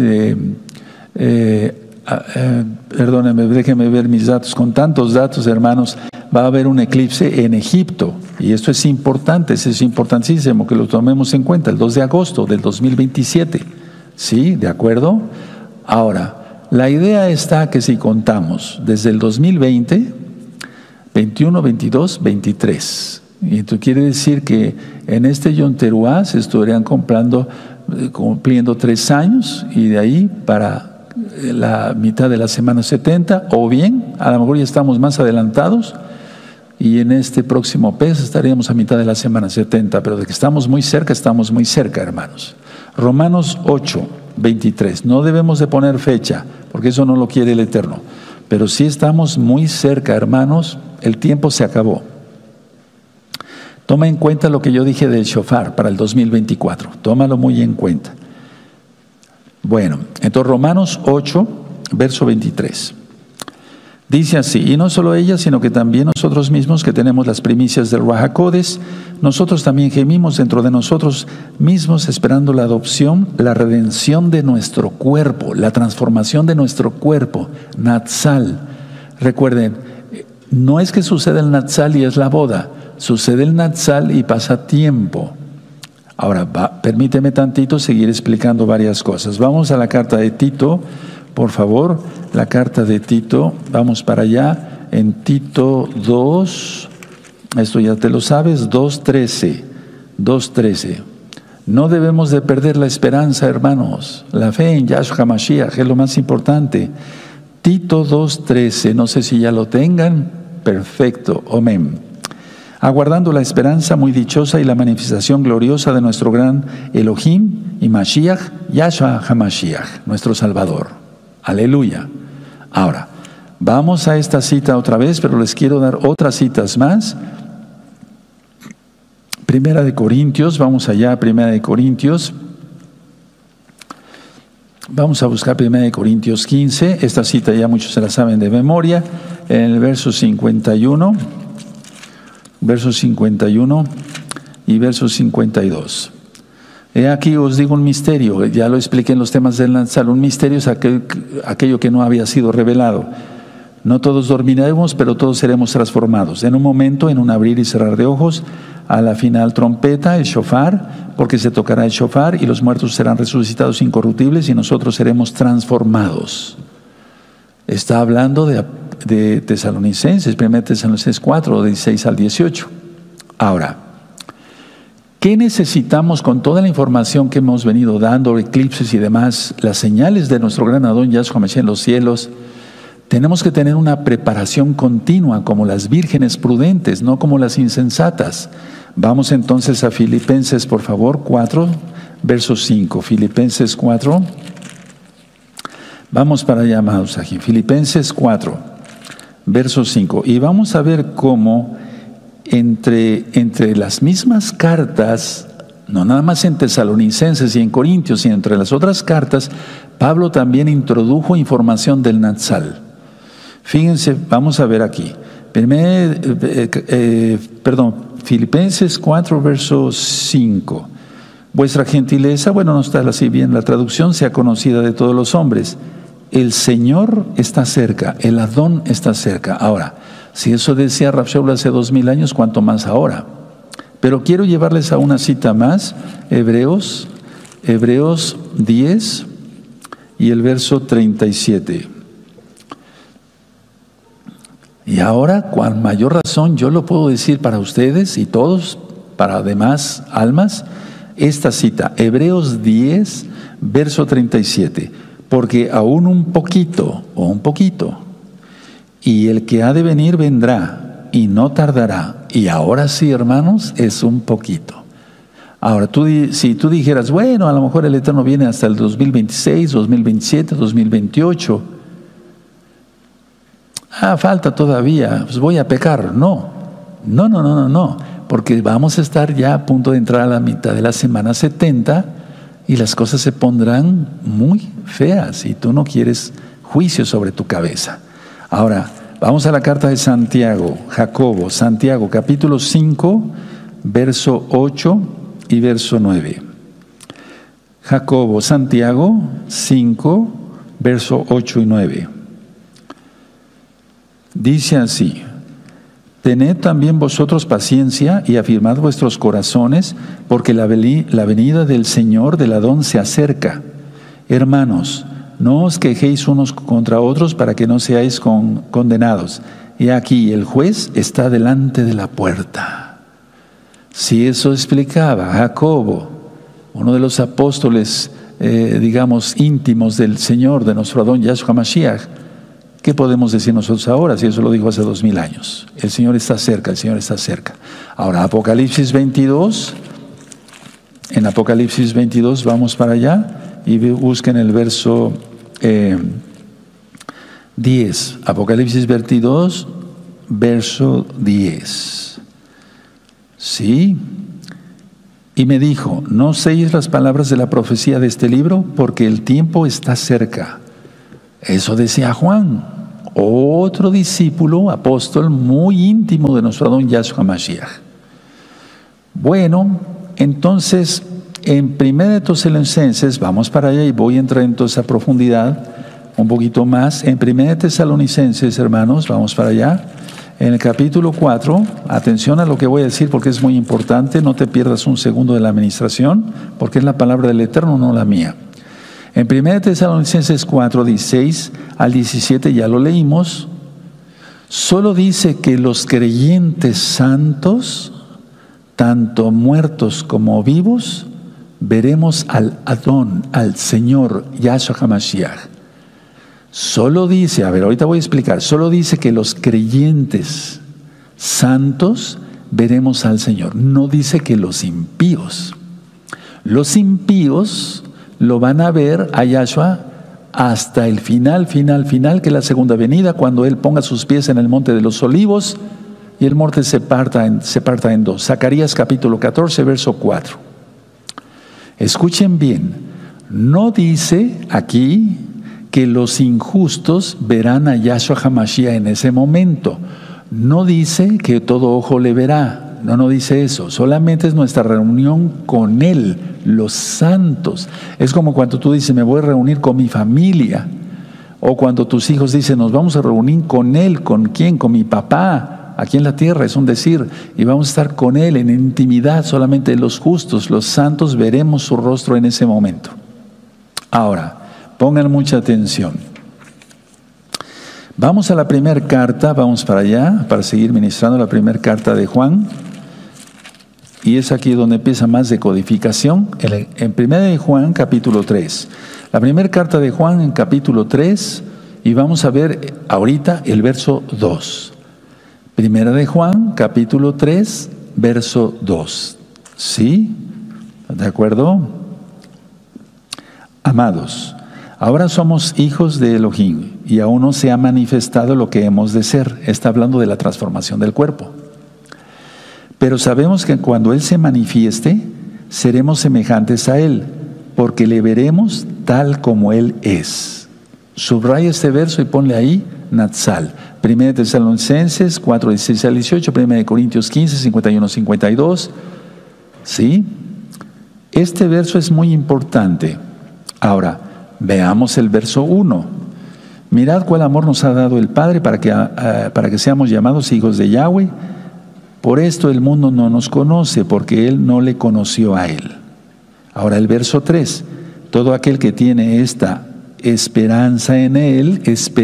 A: perdónenme, déjenme ver mis datos, con tantos datos, hermanos, va a haber un eclipse en Egipto, y esto es importante, eso es importantísimo que lo tomemos en cuenta, el 2 de agosto del 2027, ¿sí? ¿De acuerdo? Ahora, la idea está que si contamos desde el 2020, 21, 22, 23, y esto quiere decir que en este Yom Teruah se estarían cumpliendo 3 años, y de ahí para la mitad de la semana 70, o bien, a lo mejor ya estamos más adelantados, y en este próximo PES estaríamos a mitad de la semana 70, pero de que estamos muy cerca, hermanos. Romanos 8, 23. No debemos de poner fecha, porque eso no lo quiere el Eterno. Pero sí estamos muy cerca, hermanos, el tiempo se acabó. Toma en cuenta lo que yo dije del shofar para el 2024. Tómalo muy en cuenta. Bueno, entonces Romanos 8, verso 23. Dice así, y no solo ella, sino que también nosotros mismos que tenemos las primicias del Ruach HaKodesh, nosotros también gemimos dentro de nosotros mismos esperando la adopción, la redención de nuestro cuerpo, la transformación de nuestro cuerpo, Natsal. Recuerden, no es que suceda el Natsal y es la boda, sucede el Natsal y pasa tiempo. Ahora, permíteme tantito seguir explicando varias cosas. Vamos a la carta de Tito. Por favor, la carta de Tito, vamos para allá, en Tito 2, esto ya te lo sabes, 2:13. No debemos de perder la esperanza, hermanos, la fe en Yahshua Mashiach es lo más importante. Tito 2:13, no sé si ya lo tengan, perfecto, amén. Aguardando la esperanza muy dichosa y la manifestación gloriosa de nuestro gran Elohim y Mashiach, Yahshua HaMashiach, nuestro Salvador. Aleluya. Ahora, vamos a esta cita otra vez, pero les quiero dar otras citas más. Primera de Corintios, vamos allá, Primera de Corintios. Vamos a buscar Primera de Corintios 15. Esta cita ya muchos se la saben de memoria. En el verso 51, verso 51 y verso 52. He aquí os digo un misterio, ya lo expliqué en los temas del Natsal, un misterio es aquello que no había sido revelado. No todos dormiremos, pero todos seremos transformados. En un momento, en un abrir y cerrar de ojos, a la final trompeta, el shofar, porque se tocará el shofar y los muertos serán resucitados incorruptibles y nosotros seremos transformados. Está hablando de Tesalonicenses, 1 Tesalonicenses 4, 16 al 18. Ahora, ¿qué necesitamos con toda la información que hemos venido dando, eclipses y demás, las señales de nuestro gran Adón Yahshua Mashiach en los cielos? Tenemos que tener una preparación continua como las vírgenes prudentes, no como las insensatas. Vamos entonces a Filipenses, por favor, 4, verso 5. Filipenses 4. Vamos para allá, amados aquí. Filipenses 4, verso 5. Y vamos a ver cómo entre las mismas cartas, no nada más en Tesalonicenses y en Corintios, sino entre las otras cartas, Pablo también introdujo información del Natsal. Fíjense, vamos a ver aquí. Filipenses 4, verso 5. Vuestra gentileza, bueno, no está así bien la traducción, sea conocida de todos los hombres. El Señor está cerca, el Adón está cerca. Ahora, si eso decía Rav Shaul hace 2000 años, ¿cuánto más ahora? Pero quiero llevarles a una cita más, Hebreos 10 y el verso 37. Y ahora, con mayor razón, yo lo puedo decir para ustedes y todos, para demás almas, esta cita, Hebreos 10, verso 37. Porque aún un poquito, y el que ha de venir vendrá, y no tardará. Y ahora sí, hermanos, es un poquito. Ahora, si tú dijeras, bueno, a lo mejor el Eterno viene hasta el 2026, 2027, 2028. Falta todavía, pues voy a pecar. No, porque vamos a estar ya a punto de entrar a la mitad de la semana 70 y las cosas se pondrán muy feas y tú no quieres juicio sobre tu cabeza. Ahora, vamos a la carta de Santiago, Santiago, capítulo 5, verso 8 y verso 9. Santiago 5, verso 8 y 9. Dice así: tened también vosotros paciencia y afirmad vuestros corazones, porque la venida del Señor del Adón se acerca. Hermanos, no os quejéis unos contra otros para que no seáis condenados. Y aquí el juez está delante de la puerta. Si eso explicaba Jacobo, uno de los apóstoles, íntimos del Señor, de nuestro Adón Yahshua Mashiach, ¿qué podemos decir nosotros ahora si eso lo dijo hace 2000 años? El Señor está cerca, el Señor está cerca. Ahora, Apocalipsis 22. En Apocalipsis 22 vamos para allá y busquen el verso 10. Apocalipsis 22, verso 10. ¿Sí? Y me dijo, no séis las palabras de la profecía de este libro, porque el tiempo está cerca. Eso decía Juan, otro discípulo, apóstol muy íntimo de nuestro Adón Yahshua Mashiach. Bueno, entonces en 1 Tesalonicenses, vamos para allá y voy a entrar entonces a profundidad un poquito más. En 1 Tesalonicenses, hermanos, vamos para allá. En el capítulo 4, atención a lo que voy a decir porque es muy importante, no te pierdas un segundo de la administración, porque es la palabra del Eterno, no la mía. En 1 Tesalonicenses 4, 16 al 17 ya lo leímos. Solo dice que los creyentes santos, tanto muertos como vivos, veremos al Adón, al Señor Yahshua HaMashiach. Solo dice, ahorita voy a explicar, solo dice que los creyentes santos veremos al Señor. No dice que los impíos. Los impíos lo van a ver a Yahshua hasta el final, que es la segunda venida, cuando Él ponga sus pies en el monte de los olivos y el monte se parta en dos. Zacarías capítulo 14, verso 4. Escuchen bien, no dice aquí que los injustos verán a Yahshua HaMashiach en ese momento. No dice que todo ojo le verá. No dice eso. Solamente es nuestra reunión con Él, los santos. Es como cuando tú dices, me voy a reunir con mi familia. O cuando tus hijos dicen, nos vamos a reunir con Él. ¿Con quién? Con mi papá, aquí en la tierra, es un decir. Y vamos a estar con Él en intimidad. Solamente los justos, los santos, veremos su rostro en ese momento. Ahora, pongan mucha atención. Vamos a la primera carta, vamos para allá, para seguir ministrando la primera carta de Juan. Y es aquí donde empieza más de codificación, en 1 de Juan, capítulo 3. La primera carta de Juan en capítulo 3, y vamos a ver ahorita el verso 2. Primera de Juan, capítulo 3, verso 2. ¿Sí? ¿De acuerdo? Amados, ahora somos hijos de Elohim y aún no se ha manifestado lo que hemos de ser. Está hablando de la transformación del cuerpo. Pero sabemos que cuando Él se manifieste, seremos semejantes a Él, porque le veremos tal como Él es. Subraya este verso y ponle ahí Natsal. 1 Tesalonicenses 4, 16 al 18, 1 Corintios 15, 51, 52. ¿Sí? Este verso es muy importante. Ahora, veamos el verso 1. Mirad cuál amor nos ha dado el Padre para que seamos llamados hijos de Yahweh. Por esto el mundo no nos conoce, porque Él no le conoció a Él. Ahora el verso 3. Todo aquel que tiene esta esperanza en Él,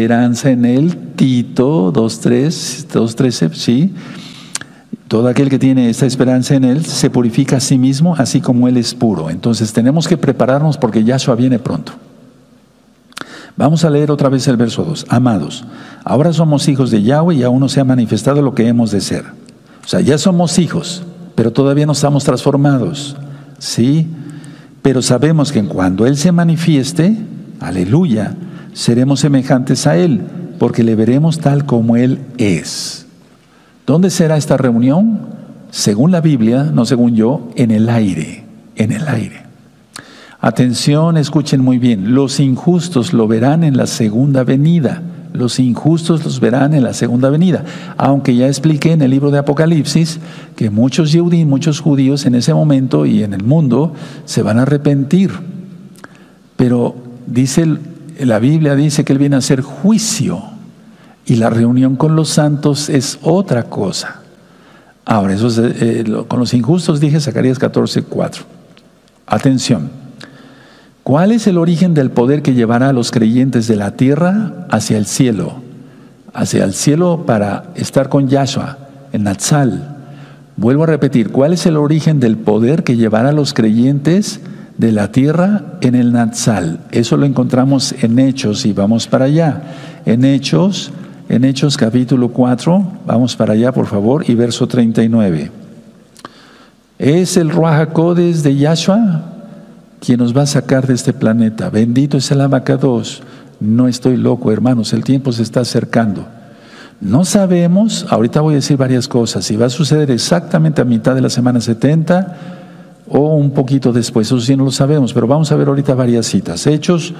A: Tito 2:13, ¿sí? Todo aquel que tiene esta esperanza en Él se purifica a sí mismo, así como Él es puro. Entonces tenemos que prepararnos porque Yahshua viene pronto. Vamos a leer otra vez el verso 2. Amados, ahora somos hijos de Yahweh y aún no se ha manifestado lo que hemos de ser. O sea, ya somos hijos, pero todavía no estamos transformados, ¿sí? Pero sabemos que cuando Él se manifieste, aleluya, seremos semejantes a Él, porque le veremos tal como Él es. ¿Dónde será esta reunión? Según la Biblia, no según yo, en el aire, en el aire. Atención, escuchen muy bien, los injustos lo verán en la segunda venida. Los injustos los verán en la segunda venida. Aunque ya expliqué en el libro de Apocalipsis que muchos Yehudim, muchos judíos en ese momento y en el mundo se van a arrepentir. Pero la Biblia dice que Él viene a hacer juicio y la reunión con los santos es otra cosa. Ahora, eso es, con los injustos dije Zacarías 14:4. Atención. ¿Cuál es el origen del poder que llevará a los creyentes de la tierra hacia el cielo? Hacia el cielo para estar con Yahshua, en Natsal. Vuelvo a repetir, ¿cuál es el origen del poder que llevará a los creyentes de la tierra en el Natsal? Eso lo encontramos en Hechos y vamos para allá. En Hechos capítulo 4, vamos para allá por favor, y verso 39. ¿Es el Ruach HaKodesh de Yahshua quien nos va a sacar de este planeta? Bendito es el Abacados. No estoy loco, hermanos, el tiempo se está acercando. No sabemos, ahorita voy a decir varias cosas, si va a suceder exactamente a mitad de la semana 70 o un poquito después, eso sí no lo sabemos, pero vamos a ver ahorita varias citas. Hechos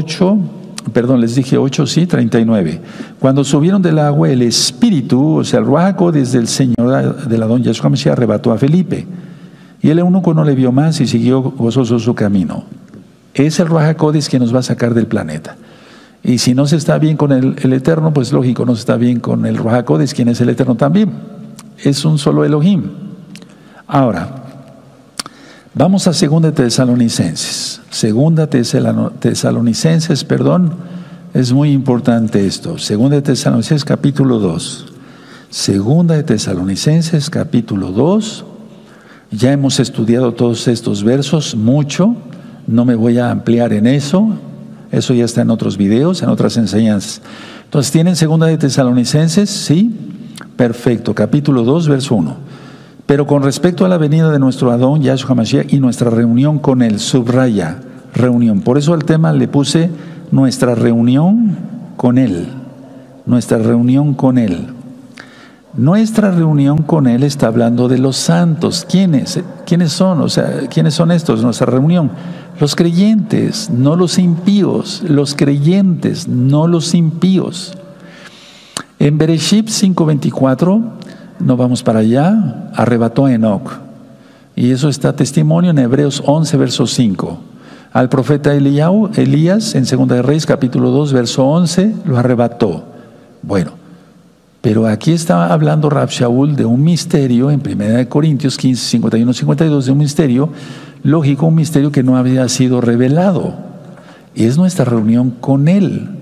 A: 39. Cuando subieron del agua, el Espíritu, o sea, el Ruach HaKodesh del Señor, del Adón Yahshua Mashiach, arrebató a Felipe. Y el eunuco no le vio más y siguió gozoso su camino. Es el Ruach HaKodesh que nos va a sacar del planeta. Y si no se está bien con el Eterno, pues lógico, no se está bien con el Ruach HaKodesh, quien es el Eterno también. Es un solo Elohim. Ahora, vamos a 2 Tesalonicenses. 2 Tesalonicenses, es muy importante esto. 2 Tesalonicenses capítulo 2. 2 Tesalonicenses capítulo 2. Ya hemos estudiado todos estos versos mucho, no me voy a ampliar en eso ya está en otros videos, en otras enseñanzas. Entonces, ¿tienen 2 Tesalonicenses? Sí, perfecto, capítulo 2, verso 1. Pero con respecto a la venida de nuestro Adón, Yahshua Mashiach, y nuestra reunión con Él, subraya, reunión. Por eso al tema le puse nuestra reunión con Él, nuestra reunión con Él. Nuestra reunión con Él está hablando de los santos. ¿Quiénes son? O sea, ¿quiénes son estos? Nuestra reunión. Los creyentes, no los impíos. Los creyentes, no los impíos. En Bereshit 5:24, no vamos para allá, arrebató a Enoc. Y eso está testimonio en Hebreos 11, verso 5. Al profeta Elías, en 2 de Reyes, capítulo 2, verso 11, lo arrebató. Bueno. Pero aquí está hablando Rab Shaul de un misterio, en 1 Corintios 15, 51, 52, de un misterio, lógico, un misterio que no había sido revelado. Y es nuestra reunión con Él.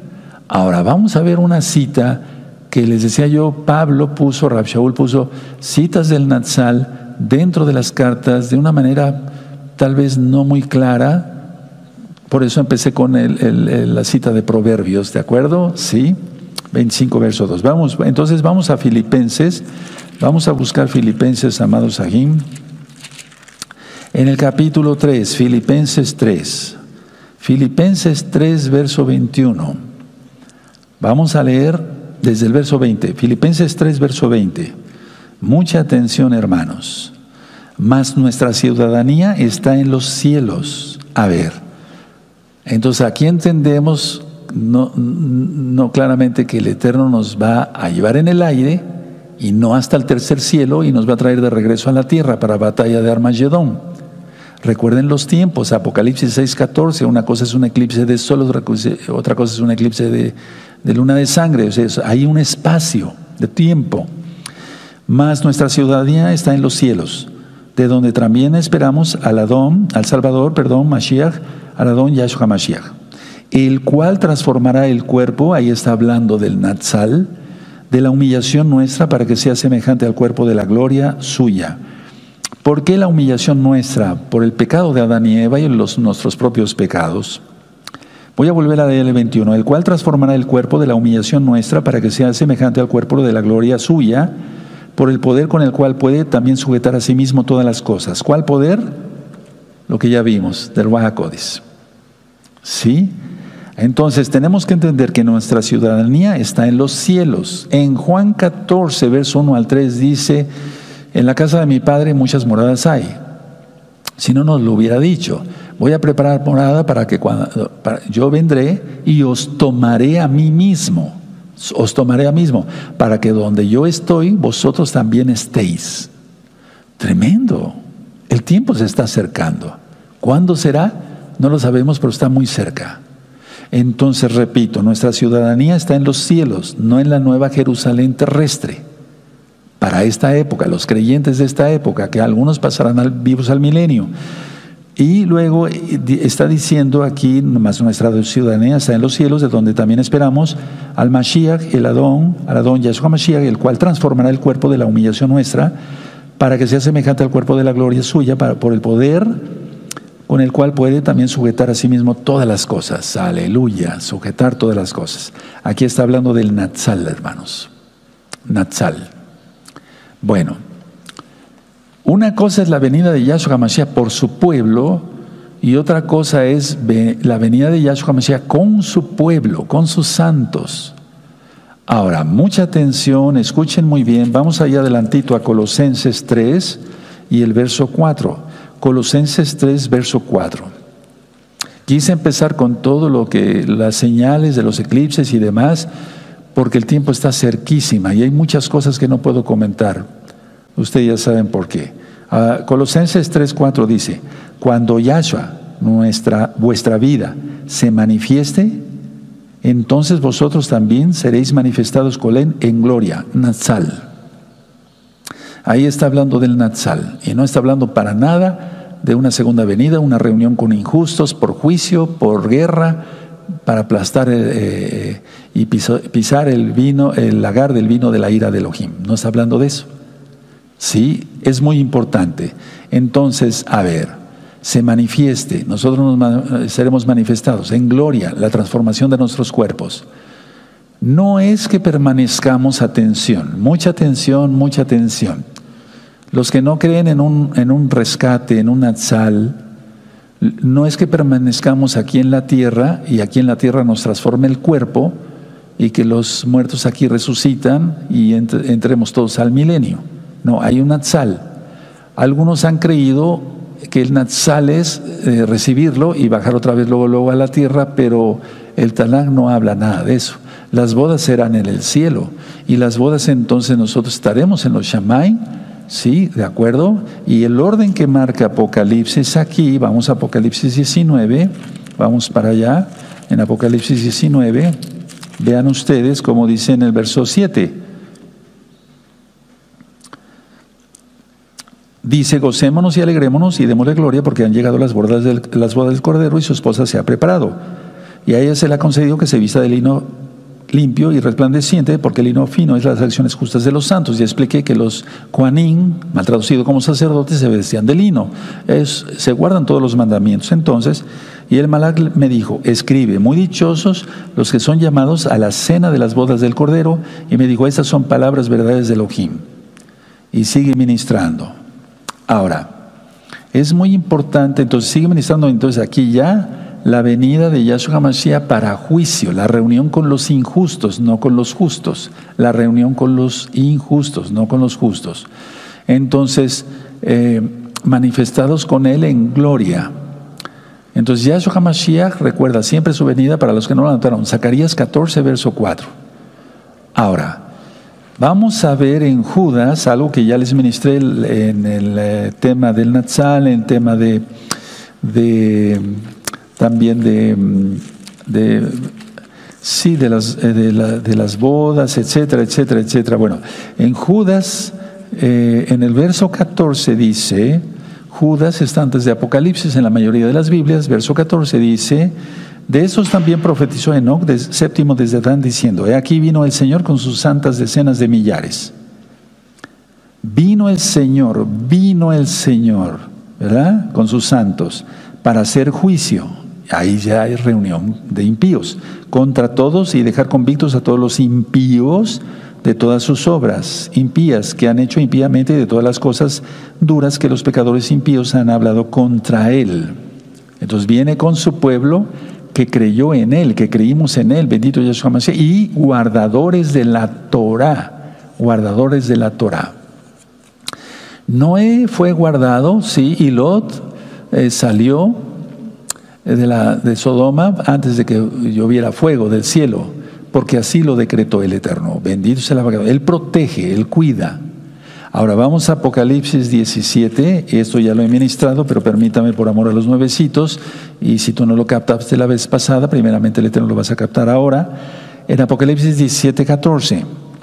A: Ahora, vamos a ver una cita que les decía yo, Rab Shaul puso citas del Natsal dentro de las cartas de una manera tal vez no muy clara. Por eso empecé con la cita de Proverbios, ¿de acuerdo? Sí, 25 verso 2. Entonces vamos a Filipenses, vamos a buscar Filipenses, amados Sahim, en el capítulo 3, Filipenses 3, verso 21. Vamos a leer desde el verso 20, Filipenses 3, verso 20. Mucha atención, hermanos. Mas nuestra ciudadanía está en los cielos. A ver, entonces aquí entendemos no claramente que el Eterno nos va a llevar en el aire y no hasta el tercer cielo y nos va a traer de regreso a la tierra para batalla de Armagedón. Recuerden los tiempos, Apocalipsis 6:14, una cosa es un eclipse de sol, otra cosa es un eclipse de luna de sangre, o sea, hay un espacio de tiempo. Mas nuestra ciudadanía está en los cielos, de donde también esperamos al Salvador, Mashiach, al Adón Yahshua Mashiach, el cual transformará el cuerpo, ahí está hablando del Natsal, de la humillación nuestra para que sea semejante al cuerpo de la gloria suya. ¿Por qué la humillación nuestra? Por el pecado de Adán y Eva y nuestros propios pecados. Voy a volver a leer el 21. El cual transformará el cuerpo de la humillación nuestra para que sea semejante al cuerpo de la gloria suya, por el poder con el cual puede también sujetar a sí mismo todas las cosas. ¿Cuál poder? Lo que ya vimos, del Ruach HaKodesh. ¿Sí? Entonces tenemos que entender que nuestra ciudadanía está en los cielos. En Juan 14, verso 1 al 3 dice: en la casa de mi Padre muchas moradas hay. Si no nos lo hubiera dicho, voy a preparar morada para que yo vendré y os tomaré a mí mismo. Os tomaré a mí mismo, para que donde yo estoy, vosotros también estéis. Tremendo. El tiempo se está acercando. ¿Cuándo será? No lo sabemos, pero está muy cerca. Entonces, repito, nuestra ciudadanía está en los cielos, no en la nueva Jerusalén terrestre. Para esta época, los creyentes de esta época, que algunos pasarán vivos al milenio. Y luego está diciendo aquí, más nuestra ciudadanía está en los cielos, de donde también esperamos al Mashiach, al Adón Yahshua Mashiach, el cual transformará el cuerpo de la humillación nuestra, para que sea semejante al cuerpo de la gloria suya, por el poder con el cual puede también sujetar a sí mismo todas las cosas. Aleluya, sujetar todas las cosas. Aquí está hablando del Natsal, hermanos. Natsal. Bueno, una cosa es la venida de Yahshua HaMashiach por su pueblo y otra cosa es la venida de Yahshua HaMashiach con su pueblo, con sus santos. Ahora, mucha atención, escuchen muy bien, vamos allá adelantito a Colosenses 3 y el verso 4. Colosenses 3, verso 4. Quise empezar con todo las señales de los eclipses y demás, porque el tiempo está cerquísima y hay muchas cosas que no puedo comentar. Ustedes ya saben por qué. Colosenses 3:4 dice: cuando Yahshua, vuestra vida, se manifieste, entonces vosotros también seréis manifestados con él en gloria. Natsal. Ahí está hablando del Natsal y no está hablando para nada de una segunda venida, una reunión con injustos por juicio, por guerra, para aplastar y pisar el lagar del vino de la ira de Elohim. No está hablando de eso. Sí, es muy importante. Entonces, a ver, se manifieste, nosotros seremos manifestados en gloria, la transformación de nuestros cuerpos. No es que permanezcamos, mucha atención. Los que no creen en un rescate, en un Natsal, no es que permanezcamos aquí en la tierra y aquí en la tierra nos transforme el cuerpo y que los muertos aquí resucitan y entremos todos al milenio. No, hay un Natsal. Algunos han creído que el Natsal es recibirlo y bajar otra vez luego a la tierra, pero el Tanaj no habla nada de eso. Las bodas serán en el cielo y las bodas entonces nosotros estaremos en los Shammai. Sí, de acuerdo. Y el orden que marca Apocalipsis aquí, vamos a Apocalipsis 19, vamos para allá, en Apocalipsis 19, vean ustedes como dice en el verso 7. Dice: gocémonos y alegrémonos y démosle gloria porque han llegado las bodas del Cordero y su esposa se ha preparado. Y a ella se le ha concedido que se vista de lino limpio y resplandeciente, porque el lino fino es las acciones justas de los santos. Ya expliqué que los Kohanim, mal traducido como sacerdotes, se vestían de lino. Se guardan todos los mandamientos. Entonces, y el Malak me dijo, escribe, muy dichosos los que son llamados a la cena de las bodas del Cordero. Y me dijo, estas son palabras verdaderas de Elohim. Y sigue ministrando. Ahora, es muy importante, entonces sigue ministrando, entonces aquí ya la venida de Yahshua HaMashiach para juicio, la reunión con los injustos, no con los justos, la reunión con los injustos, no con los justos. Entonces, manifestados con Él en gloria. Entonces, Yahshua HaMashiach recuerda siempre su venida para los que no lo notaron. Zacarías 14, verso 4. Ahora, vamos a ver en Judas algo que ya les ministré en el tema del Natsal, en el tema también de las bodas, etcétera, etcétera, etcétera. Bueno, en Judas, en el verso 14 dice, Judas está antes de Apocalipsis en la mayoría de las Biblias, verso 14 dice, de esos también profetizó Enoc, séptimo desde Adán, diciendo, he aquí vino el Señor con sus santas decenas de millares. Vino el Señor, ¿verdad? Con sus santos, para hacer juicio. Ahí ya hay reunión de impíos contra todos y dejar convictos a todos los impíos de todas sus obras impías que han hecho impíamente y de todas las cosas duras que los pecadores impíos han hablado contra Él. Entonces viene con su pueblo que creyó en Él, que creímos en Él, bendito Yahshua Mashiach, y guardadores de la Torah, guardadores de la Torah. Noé fue guardado, sí, y Lot salió de Sodoma antes de que lloviera fuego del cielo, porque así lo decretó el Eterno. Bendito sea el abogado. Él protege, Él cuida. Ahora vamos a Apocalipsis 17, esto ya lo he ministrado, pero permítame por amor a los nuevecitos, y si tú no lo captaste la vez pasada, primeramente el Eterno lo vas a captar ahora. En Apocalipsis 17, 14.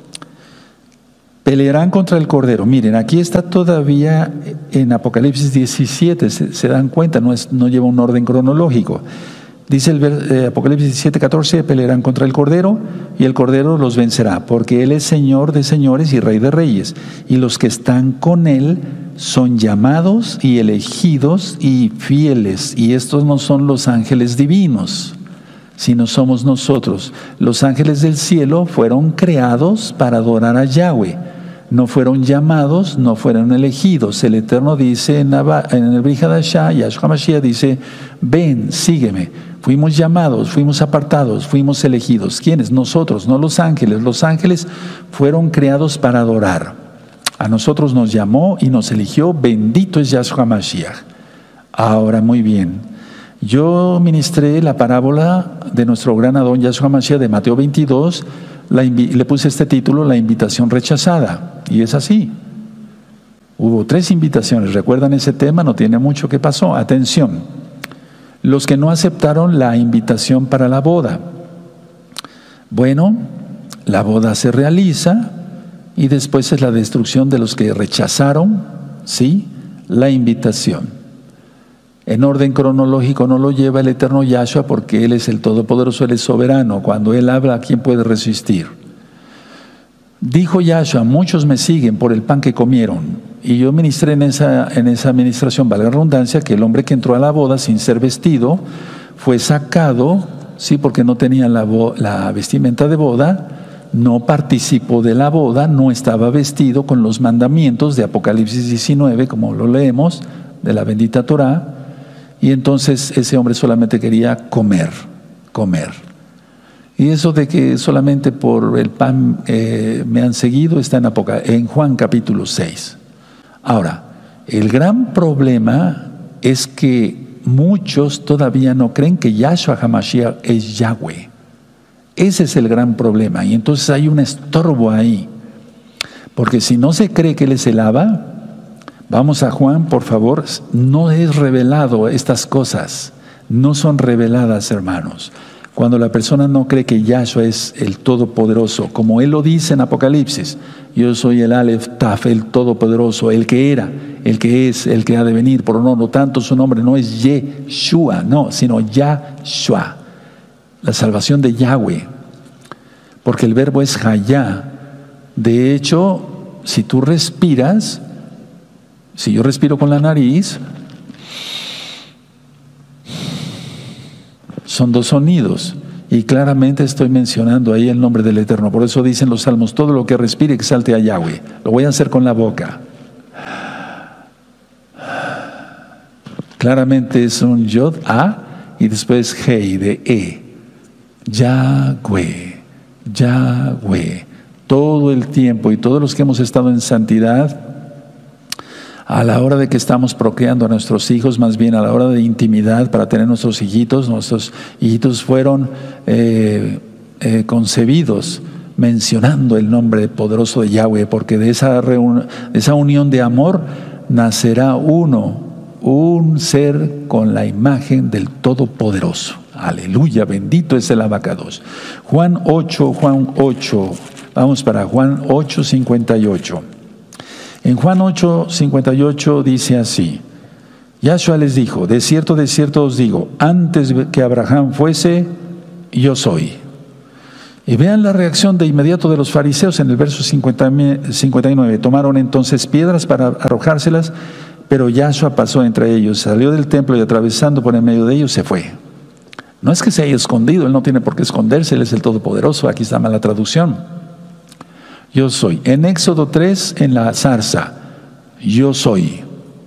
A: Pelearán contra el Cordero. Miren, aquí está todavía en Apocalipsis 17, se dan cuenta, no lleva un orden cronológico. Dice el Apocalipsis 17, 14, pelearán contra el Cordero y el Cordero los vencerá, porque Él es Señor de señores y Rey de reyes. Y los que están con Él son llamados y elegidos y fieles. Y estos no son los ángeles divinos, sino somos nosotros. Los ángeles del cielo fueron creados para adorar a Yahweh. No fueron llamados, no fueron elegidos. El Eterno dice en el Brit Hadashah, Yahshua Mashiach dice, ven, sígueme. Fuimos llamados, fuimos apartados, fuimos elegidos. ¿Quiénes? Nosotros, no los ángeles. Los ángeles fueron creados para adorar. A nosotros nos llamó y nos eligió. Bendito es Yahshua Mashiach. Ahora, muy bien. Yo ministré la parábola de nuestro gran Adón Yahshua Mashiach de Mateo 22. Le puse este título, la invitación rechazada. Y es así. Hubo 3 invitaciones. ¿Recuerdan ese tema? No tiene mucho que pasó. Atención. Los que no aceptaron la invitación para la boda. Bueno, la boda se realiza y después es la destrucción de los que rechazaron, ¿sí?, la invitación. En orden cronológico no lo lleva el Eterno Yahshua porque Él es el Todopoderoso, Él es soberano. Cuando Él habla, ¿quién puede resistir? Dijo Yahshua, muchos me siguen por el pan que comieron. Y yo ministré en esa administración, valga la redundancia, que el hombre que entró a la boda sin ser vestido fue sacado, sí, porque no tenía la vestimenta de boda, no participó de la boda, no estaba vestido con los mandamientos de Apocalipsis 19, como lo leemos, de la bendita Torah. Y entonces ese hombre solamente quería comer. Y eso de que solamente por el pan me han seguido está en Juan capítulo 6. Ahora, el gran problema es que muchos todavía no creen que Yahshua HaMashiach es Yahweh. Ese es el gran problema. Y entonces hay un estorbo ahí. Porque si no se cree que Él es el Abba, vamos a Juan, por favor, no es revelado estas cosas. No son reveladas, hermanos. Cuando la persona no cree que Yahshua es el Todopoderoso, como Él lo dice en Apocalipsis, yo soy el Aleph Taf, el Todopoderoso, el que era, el que es, el que ha de venir, por no tanto su nombre no es Yeshua, no, sino Yahshua, la salvación de Yahweh. porque el verbo es hayá. De hecho, si tú respiras, si yo respiro con la nariz, son dos sonidos. Y claramente estoy mencionando ahí el nombre del Eterno. Por eso dicen los salmos, todo lo que respire exalte a Yahweh. Lo voy a hacer con la boca. Claramente es un yod, a, y después hei, de e. Yahweh, Yahweh. Todo el tiempo, y todos los que hemos estado en santidad, a la hora de que estamos procreando a nuestros hijos, más bien a la hora de intimidad para tener nuestros hijitos fueron concebidos mencionando el nombre poderoso de Yahweh, porque de esa unión de amor nacerá un ser con la imagen del Todopoderoso. Aleluya, bendito es el Abacados. Juan 8, vamos para Juan 8:58. En Juan 8:58 dice así: Yahshua les dijo, de cierto os digo, antes que Abraham fuese, yo soy. Y vean la reacción de inmediato de los fariseos en el verso 59. Tomaron entonces piedras para arrojárselas, pero Yahshua pasó entre ellos, salió del templo y atravesando por en medio de ellos se fue. No es que se haya escondido, Él no tiene por qué esconderse, Él es el Todopoderoso. Aquí está mala traducción. Yo soy. En Éxodo 3, en la zarza, yo soy.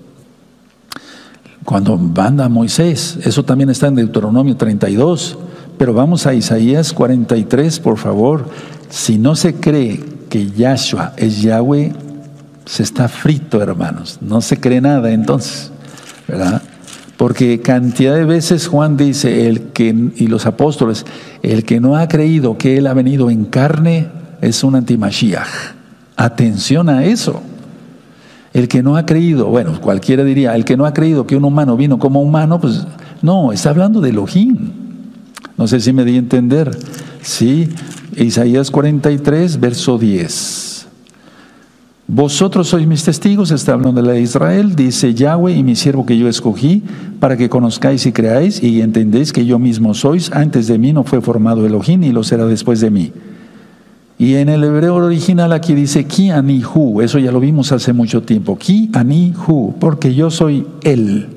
A: Cuando manda a Moisés, eso también está en Deuteronomio 32. Pero vamos a Isaías 43, por favor. Si no se cree que Yahshua es Yahweh, se está frito, hermanos. No se cree nada entonces, ¿verdad? Porque cantidad de veces Juan dice, y los apóstoles, el que no ha creído que Él ha venido en carne, es un antimashiach. Atención a eso. El que no ha creído, bueno, cualquiera diría, el que no ha creído que un humano vino como humano, pues no, está hablando de Elohim. No sé si me di a entender. Sí, Isaías 43, verso 10. Vosotros sois mis testigos, está hablando de la de Israel, dice Yahweh, y mi siervo que yo escogí, para que conozcáis y creáis y entendéis que yo mismo sois. Antes de mí no fue formado Elohim, y lo será después de mí. Y en el hebreo original aquí dice Ki ani hu, eso ya lo vimos hace mucho tiempo. Ki ani hu, porque yo soy Él.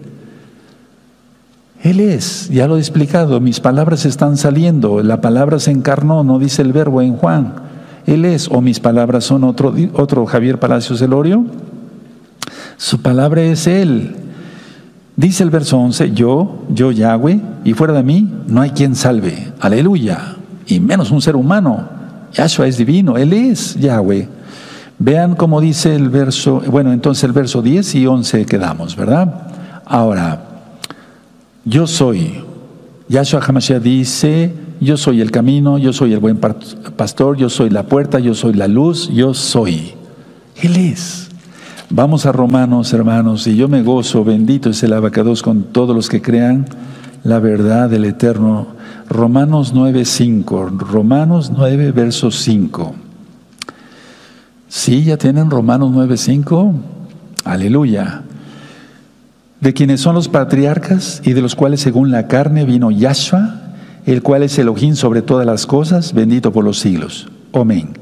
A: Él es, ya lo he explicado, mis palabras están saliendo, la palabra se encarnó, no dice el verbo en Juan. Él es, o mis palabras son otro Javier Palacios Elorio. Su palabra es Él. Dice el verso 11, yo Yahweh, y fuera de mí no hay quien salve. Aleluya. Y menos un ser humano. Yahshua es divino, Él es Yahweh. Vean cómo dice el verso, bueno, entonces el verso 10 y 11 quedamos, ¿verdad? Ahora, yo soy. Yahshua HaMashiach dice, yo soy el camino, yo soy el buen pastor, yo soy la puerta, yo soy la luz, yo soy. Él es. Vamos a Romanos, hermanos, y yo me gozo, bendito es el Abacados con todos los que crean la verdad del Eterno. Romanos 9:5, Romanos 9, verso 5. ¿Sí? ¿Ya tienen Romanos 9:5? Aleluya. De quienes son los patriarcas y de los cuales según la carne vino Yahshua, el cual es Elohim sobre todas las cosas, bendito por los siglos. Amén.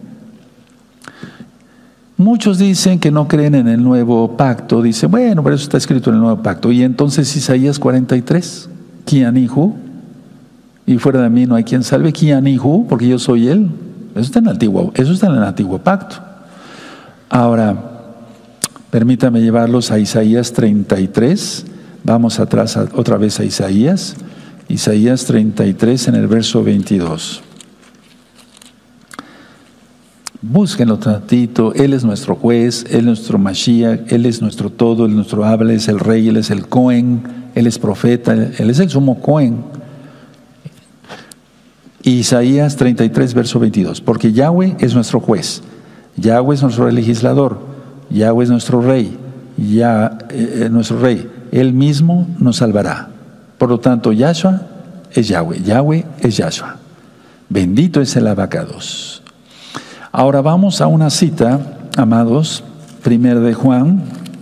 A: Muchos dicen que no creen en el nuevo pacto. Dicen, bueno, pero eso está escrito en el nuevo pacto. Y entonces Isaías 43, Ki ani hu, y fuera de mí no hay quien salve, Ki ani hu, porque yo soy Él. Eso está en el antiguo pacto. Ahora, permítame llevarlos a Isaías 33. Vamos atrás otra vez a Isaías 33 en el verso 22. Búsquenlo tantito. Él es nuestro juez, Él es nuestro Mashiach, Él es nuestro todo, Él es nuestro Abba, Él es el Rey, Él es el Cohen, Él es profeta, Él es el sumo Cohen. Isaías 33, verso 22. Porque Yahweh es nuestro juez, Yahweh es nuestro legislador, Yahweh es nuestro Rey, nuestro Rey. Él mismo nos salvará. Por lo tanto, Yahshua es Yahweh, Yahweh es Yahshua. Bendito es el Abacados. Ahora vamos a una cita, amados, Primera de Juan,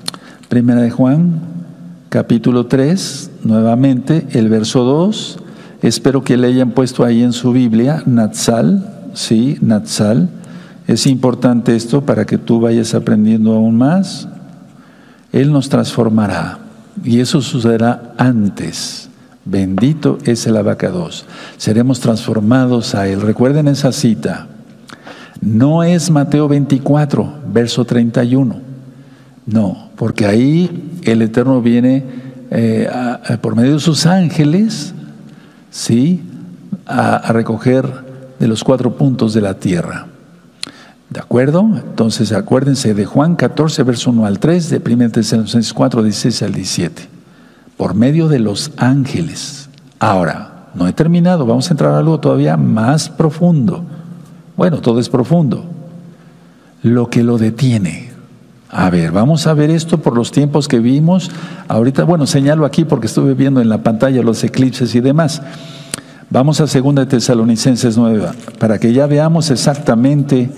A: capítulo 3, nuevamente, el verso 2. Espero que le hayan puesto ahí en su Biblia, Natsal, sí, Natsal. Es importante esto para que tú vayas aprendiendo aún más. Él nos transformará y eso sucederá antes. Bendito es el abacados. Seremos transformados a Él. Recuerden esa cita. No es Mateo 24, verso 31. No, porque ahí el Eterno viene por medio de sus ángeles, ¿sí?, a recoger de los 4 puntos de la tierra. ¿De acuerdo? Entonces acuérdense de Juan 14, verso 1 al 3, de 1 Tesalonicenses 4, 16 al 17. Por medio de los ángeles. Ahora, no he terminado, vamos a entrar a algo todavía más profundo. Bueno, todo es profundo. Lo que lo detiene. A ver, vamos a ver esto por los tiempos que vimos. Ahorita, bueno, señalo aquí porque estuve viendo en la pantalla los eclipses y demás. Vamos a 2 Tesalonicenses 9, para que ya veamos exactamente,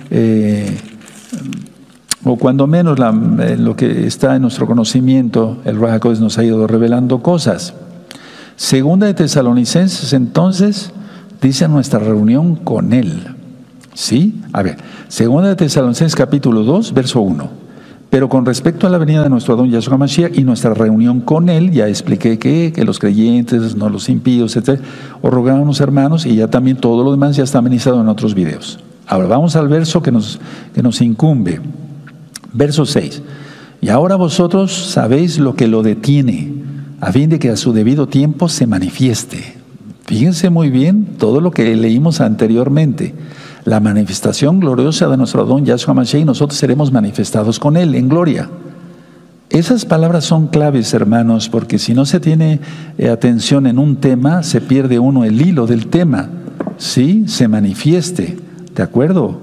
A: o cuando menos lo que está en nuestro conocimiento, el Ruach HaKodesh nos ha ido revelando cosas. 2 Tesalonicenses, entonces, dice nuestra reunión con Él. ¿Sí? A ver, 2 Tesalonicenses capítulo 2, verso 1. Pero con respecto a la venida de nuestro Adón Yahshua Mashiach y nuestra reunión con Él, ya expliqué que los creyentes, no los impíos, etc., os rogamos, hermanos, y ya también todo lo demás ya está amenizado en otros videos. Ahora vamos al verso que nos incumbe. Verso 6. Y ahora vosotros sabéis lo que lo detiene, a fin de que a su debido tiempo se manifieste. Fíjense muy bien todo lo que leímos anteriormente. La manifestación gloriosa de nuestro Adón Yahshua Mashiach, y nosotros seremos manifestados con Él en gloria. Esas palabras son claves, hermanos, porque si no se tiene atención en un tema, se pierde uno el hilo del tema. ¿Sí? Se manifieste. ¿De acuerdo?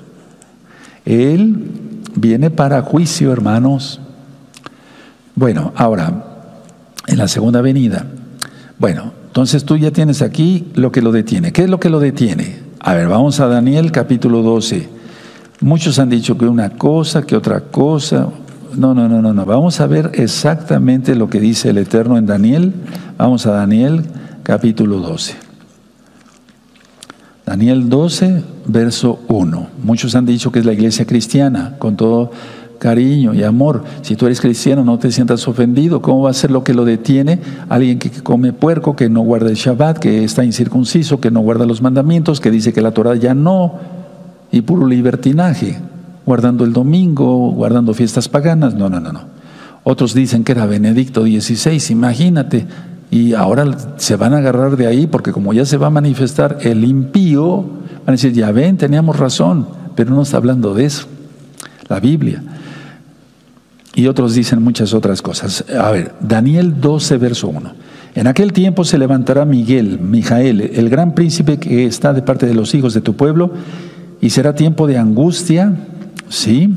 A: Él viene para juicio, hermanos. Bueno, ahora, en la segunda venida. Bueno, entonces tú ya tienes aquí lo que lo detiene. ¿Qué es lo que lo detiene? A ver, vamos a Daniel capítulo 12. Muchos han dicho que una cosa, que otra cosa. No. Vamos a ver exactamente lo que dice el Eterno en Daniel. Vamos a Daniel capítulo 12. Daniel 12, verso 1. Muchos han dicho que es la iglesia cristiana, con todo cariño y amor. Si tú eres cristiano, no te sientas ofendido. ¿Cómo va a ser lo que lo detiene? Alguien que come puerco, que no guarda el Shabbat, que está incircunciso, que no guarda los mandamientos, que dice que la Torah ya no, y puro libertinaje, guardando el domingo, guardando fiestas paganas. No. Otros dicen que era Benedicto XVI, imagínate. Y ahora se van a agarrar de ahí porque como ya se va a manifestar el impío, van a decir, ya ven, teníamos razón, pero no está hablando de eso, la Biblia. Y otros dicen muchas otras cosas. A ver, Daniel 12, verso 1. En aquel tiempo se levantará Mijael, el gran príncipe que está de parte de los hijos de tu pueblo, y será tiempo de angustia, ¿sí?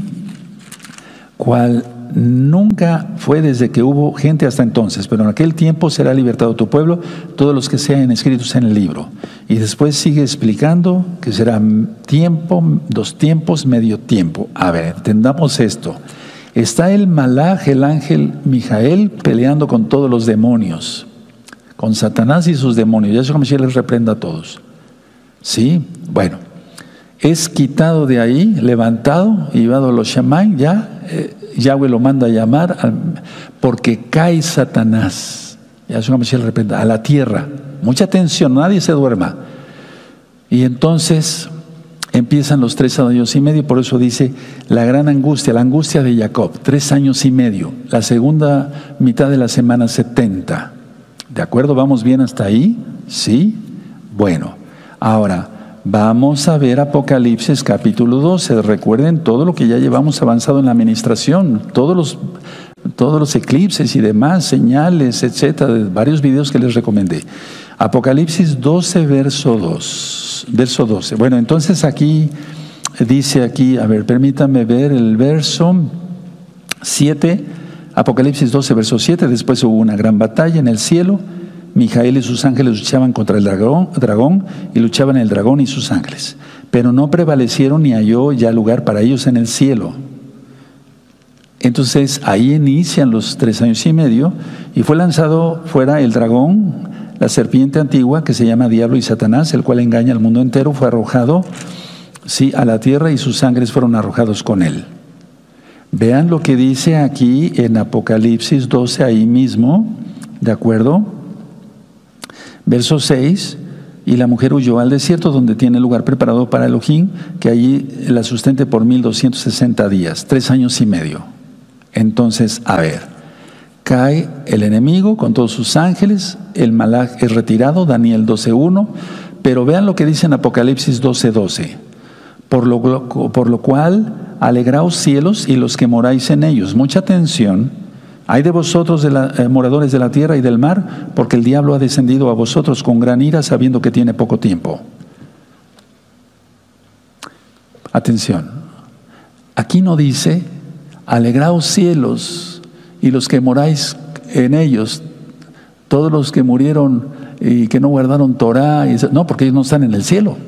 A: Cual nunca fue desde que hubo gente hasta entonces, pero en aquel tiempo será libertado tu pueblo, todos los que sean escritos en el libro. Y después sigue explicando que será tiempo, 2 tiempos, medio tiempo. A ver, entendamos esto. Está el Malaj, el ángel Mijael, peleando con todos los demonios, con Satanás y sus demonios. Yahshua Mashiach les reprenda a todos. ¿Sí? Bueno, es quitado de ahí, levantado y llevado a los Shammai, ya. Yahweh lo manda a llamar porque cae Satanás. Yahshua Mashiach le reprenda a la tierra. Mucha atención, nadie se duerma. Y entonces empiezan los 3 años y medio, por eso dice la gran angustia, la angustia de Jacob, 3 años y medio, la segunda mitad de la semana 70. ¿De acuerdo? ¿Vamos bien hasta ahí? ¿Sí? Bueno, ahora vamos a ver Apocalipsis capítulo 12. Recuerden todo lo que ya llevamos avanzado en la administración, todos los eclipses y demás, señales, etcétera, de varios videos que les recomendé. Apocalipsis 12, verso 12. Bueno, entonces aquí, dice aquí, a ver, permítanme ver el verso 7, Apocalipsis 12, verso 7, después hubo una gran batalla en el cielo, Mijael y sus ángeles luchaban contra el dragón y luchaban el dragón y sus ángeles, pero no prevalecieron ni halló ya lugar para ellos en el cielo. Entonces ahí inician los 3 años y medio y fue lanzado fuera el dragón, la serpiente antigua que se llama Diablo y Satanás, el cual engaña al mundo entero, fue arrojado, sí, a la tierra y sus sangres fueron arrojados con él. Vean lo que dice aquí en Apocalipsis 12, ahí mismo, ¿de acuerdo? Verso 6, y la mujer huyó al desierto donde tiene lugar preparado para Elohim, que allí la sustente por 1260 días, 3 años y medio. Entonces, a ver, cae el enemigo con todos sus ángeles, el malaj es retirado, Daniel 12:1, pero vean lo que dice en Apocalipsis 12:12. Por lo cual, alegraos cielos y los que moráis en ellos. Mucha atención. Hay de vosotros, moradores de la tierra y del mar, porque el diablo ha descendido a vosotros con gran ira, sabiendo que tiene poco tiempo. Atención. Aquí no dice, alegraos cielos y los que moráis en ellos, todos los que murieron y que no guardaron Torah. No, porque ellos no están en el cielo.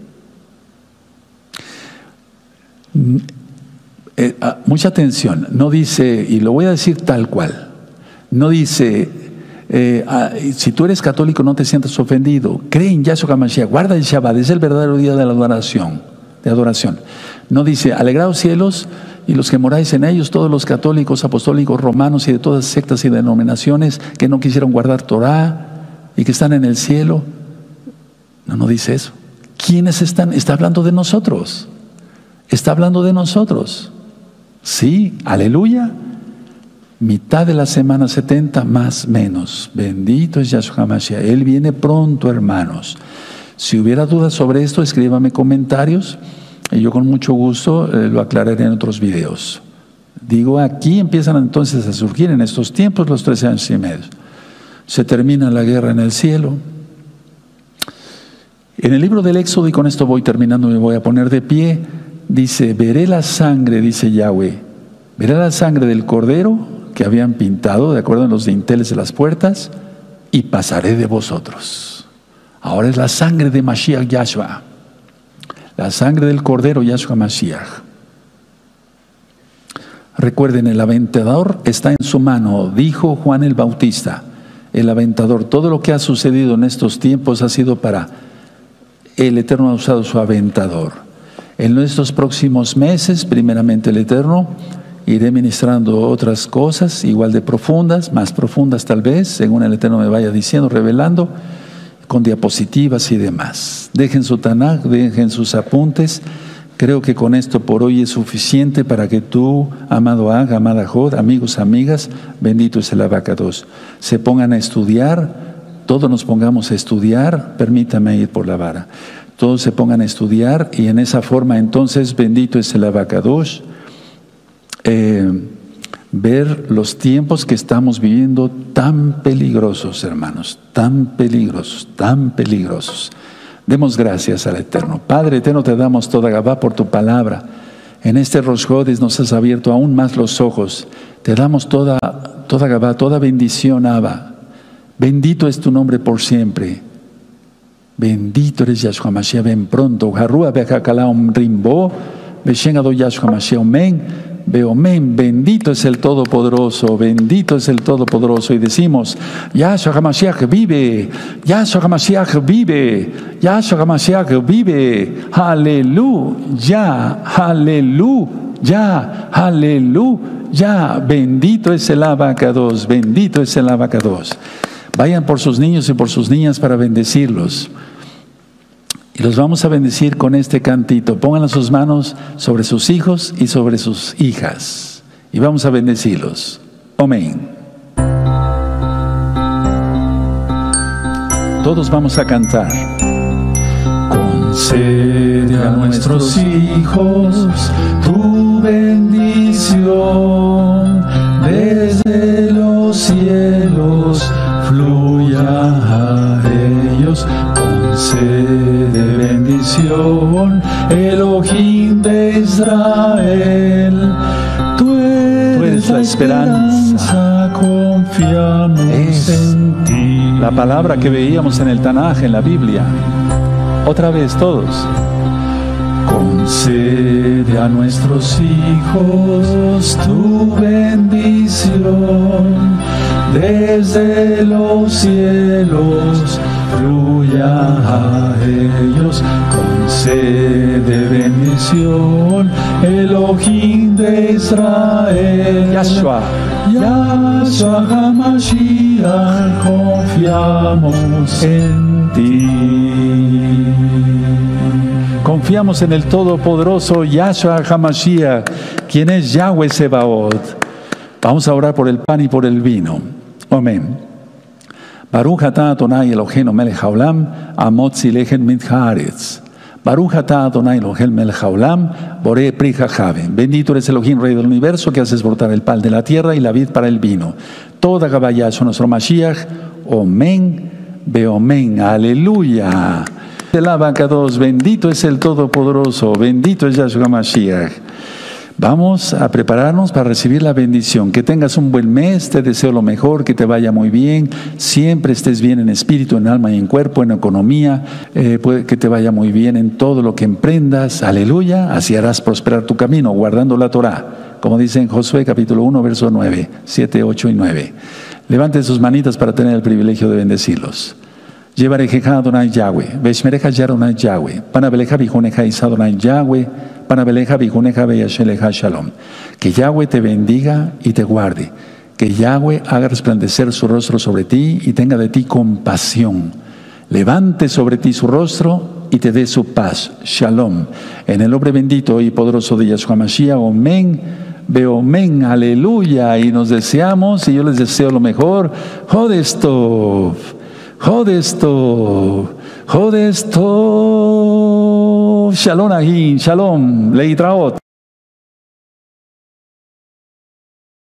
A: Mucha atención, no dice, y lo voy a decir tal cual, no dice, si tú eres católico no te sientas ofendido, cree en Yahshua HaMashiach, guarda el Shabbat, es el verdadero día de la adoración, No dice, alegraos cielos y los que moráis en ellos, todos los católicos, apostólicos, romanos y de todas sectas y denominaciones que no quisieron guardar Torah y que están en el cielo. No dice eso. ¿Quiénes están? Está hablando de nosotros. Está hablando de nosotros. Sí, aleluya. Mitad de la semana 70, más menos. Bendito es Yahshua HaMashiach. Él viene pronto, hermanos. Si hubiera dudas sobre esto, escríbame comentarios y yo con mucho gusto lo aclararé en otros videos. Digo, aquí empiezan entonces a surgir en estos tiempos los 13 años y medio. Se termina la guerra en el cielo. En el libro del Éxodo, y con esto voy terminando, me voy a poner de pie. Dice, veré la sangre, dice Yahweh, veré la sangre del cordero que habían pintado, de acuerdo en los dinteles de las puertas, y pasaré de vosotros. Ahora es la sangre de Mashiach Yahshua, la sangre del cordero Yahshua Mashiach. Recuerden, el aventador está en su mano, dijo Juan el Bautista, el aventador. Todo lo que ha sucedido en estos tiempos ha sido para el Eterno ha usado su aventador. En estos próximos meses, primeramente el Eterno, iré ministrando otras cosas igual de profundas, más profundas tal vez, según el Eterno me vaya diciendo, revelando, con diapositivas y demás. Dejen su Tanaj, dejen sus apuntes. Creo que con esto por hoy es suficiente para que tú, amado Ag, amada Jod, amigos, amigas, bendito es el Abacados, se pongan a estudiar, todos nos pongamos a estudiar, permítame ir por la vara. Todos se pongan a estudiar y en esa forma entonces, bendito es el Abacadosh, ver los tiempos que estamos viviendo tan peligrosos, hermanos, tan peligrosos, tan peligrosos. Demos gracias al Eterno. Padre Eterno, te damos toda Gabá por tu palabra. En este Rosh Hodesh nos has abierto aún más los ojos. Te damos toda Gabá, toda bendición, Abba. Bendito es tu nombre por siempre. Bendito eres Yahshua HaMashiach, ven pronto. Harúa bejakalaom rimbo, beshengado Yahshua HaMashiach, omen, beomen. Bendito es el Todopoderoso, bendito es el Todopoderoso. Y decimos, Yahshua HaMashiach vive, Yahshua HaMashiach vive, Yahshua HaMashiach vive. Aleluya, aleluya, aleluya. Bendito es el Abacados, bendito es el Abacados. Vayan por sus niños y por sus niñas para bendecirlos. Y los vamos a bendecir con este cantito. Pongan sus manos sobre sus hijos y sobre sus hijas. Y vamos a bendecirlos. Amén. Todos vamos a cantar. Concede a nuestros hijos tu bendición. Desde los cielos fluya a ellos. Concede bendición, Elohim de Israel. Tú eres la esperanza, confiamos en ti. La palabra que veíamos en el Tanaj, en la Biblia. Otra vez todos. Concede a nuestros hijos tu bendición. desde los cielos, fluya a ellos, concede bendición, Elohim de Israel. Yahshua, Yahshua HaMashiach, confiamos en ti. Confiamos en el Todopoderoso Yahshua HaMashiach, quien es Yahweh Sebaot. Vamos a orar por el pan y por el vino. Amén. Baruch atah Adonai Eloheinu melech haolam, amotzi lechem min haaretz. Baruch atah Adonai Eloheinu melech haolam, borei pri hajave. Bendito eres Elohim, Rey del universo, que haces brotar el pan de la tierra y la vid para el vino. Toda Gabayasho, nuestro Mashiach. Omen, beomen. Aleluya. El abacados, bendito es el Todopoderoso, bendito es Yahshua Mashiach. Vamos a prepararnos para recibir la bendición. Que tengas un buen mes, te deseo lo mejor, que te vaya muy bien, siempre estés bien en espíritu, en alma y en cuerpo, en economía, que te vaya muy bien en todo lo que emprendas, aleluya, así harás prosperar tu camino, guardando la Torah, como dice en Josué capítulo 1, verso 9, 7, 8 y 9. Levanten sus manitas para tener el privilegio de bendecirlos. Llevarejeja Adonai Yahweh, Veshmereja Adonai Yahweh, Panabeleja Bijuneja Isa Adonai Yahweh, Panabeleja Bijuneja Beyasheleja Shalom. Que Yahweh te bendiga y te guarde. Que Yahweh haga resplandecer su rostro sobre ti y tenga de ti compasión. Levante sobre ti su rostro y te dé su paz. Shalom. En el nombre bendito y poderoso de Yahshua Mashiach. Amén. Beomen, aleluya. Y nos deseamos, y yo les deseo lo mejor. Jodestov. Jodestov, Jodestov, Shalom Ahim, Shalom, Leitraot.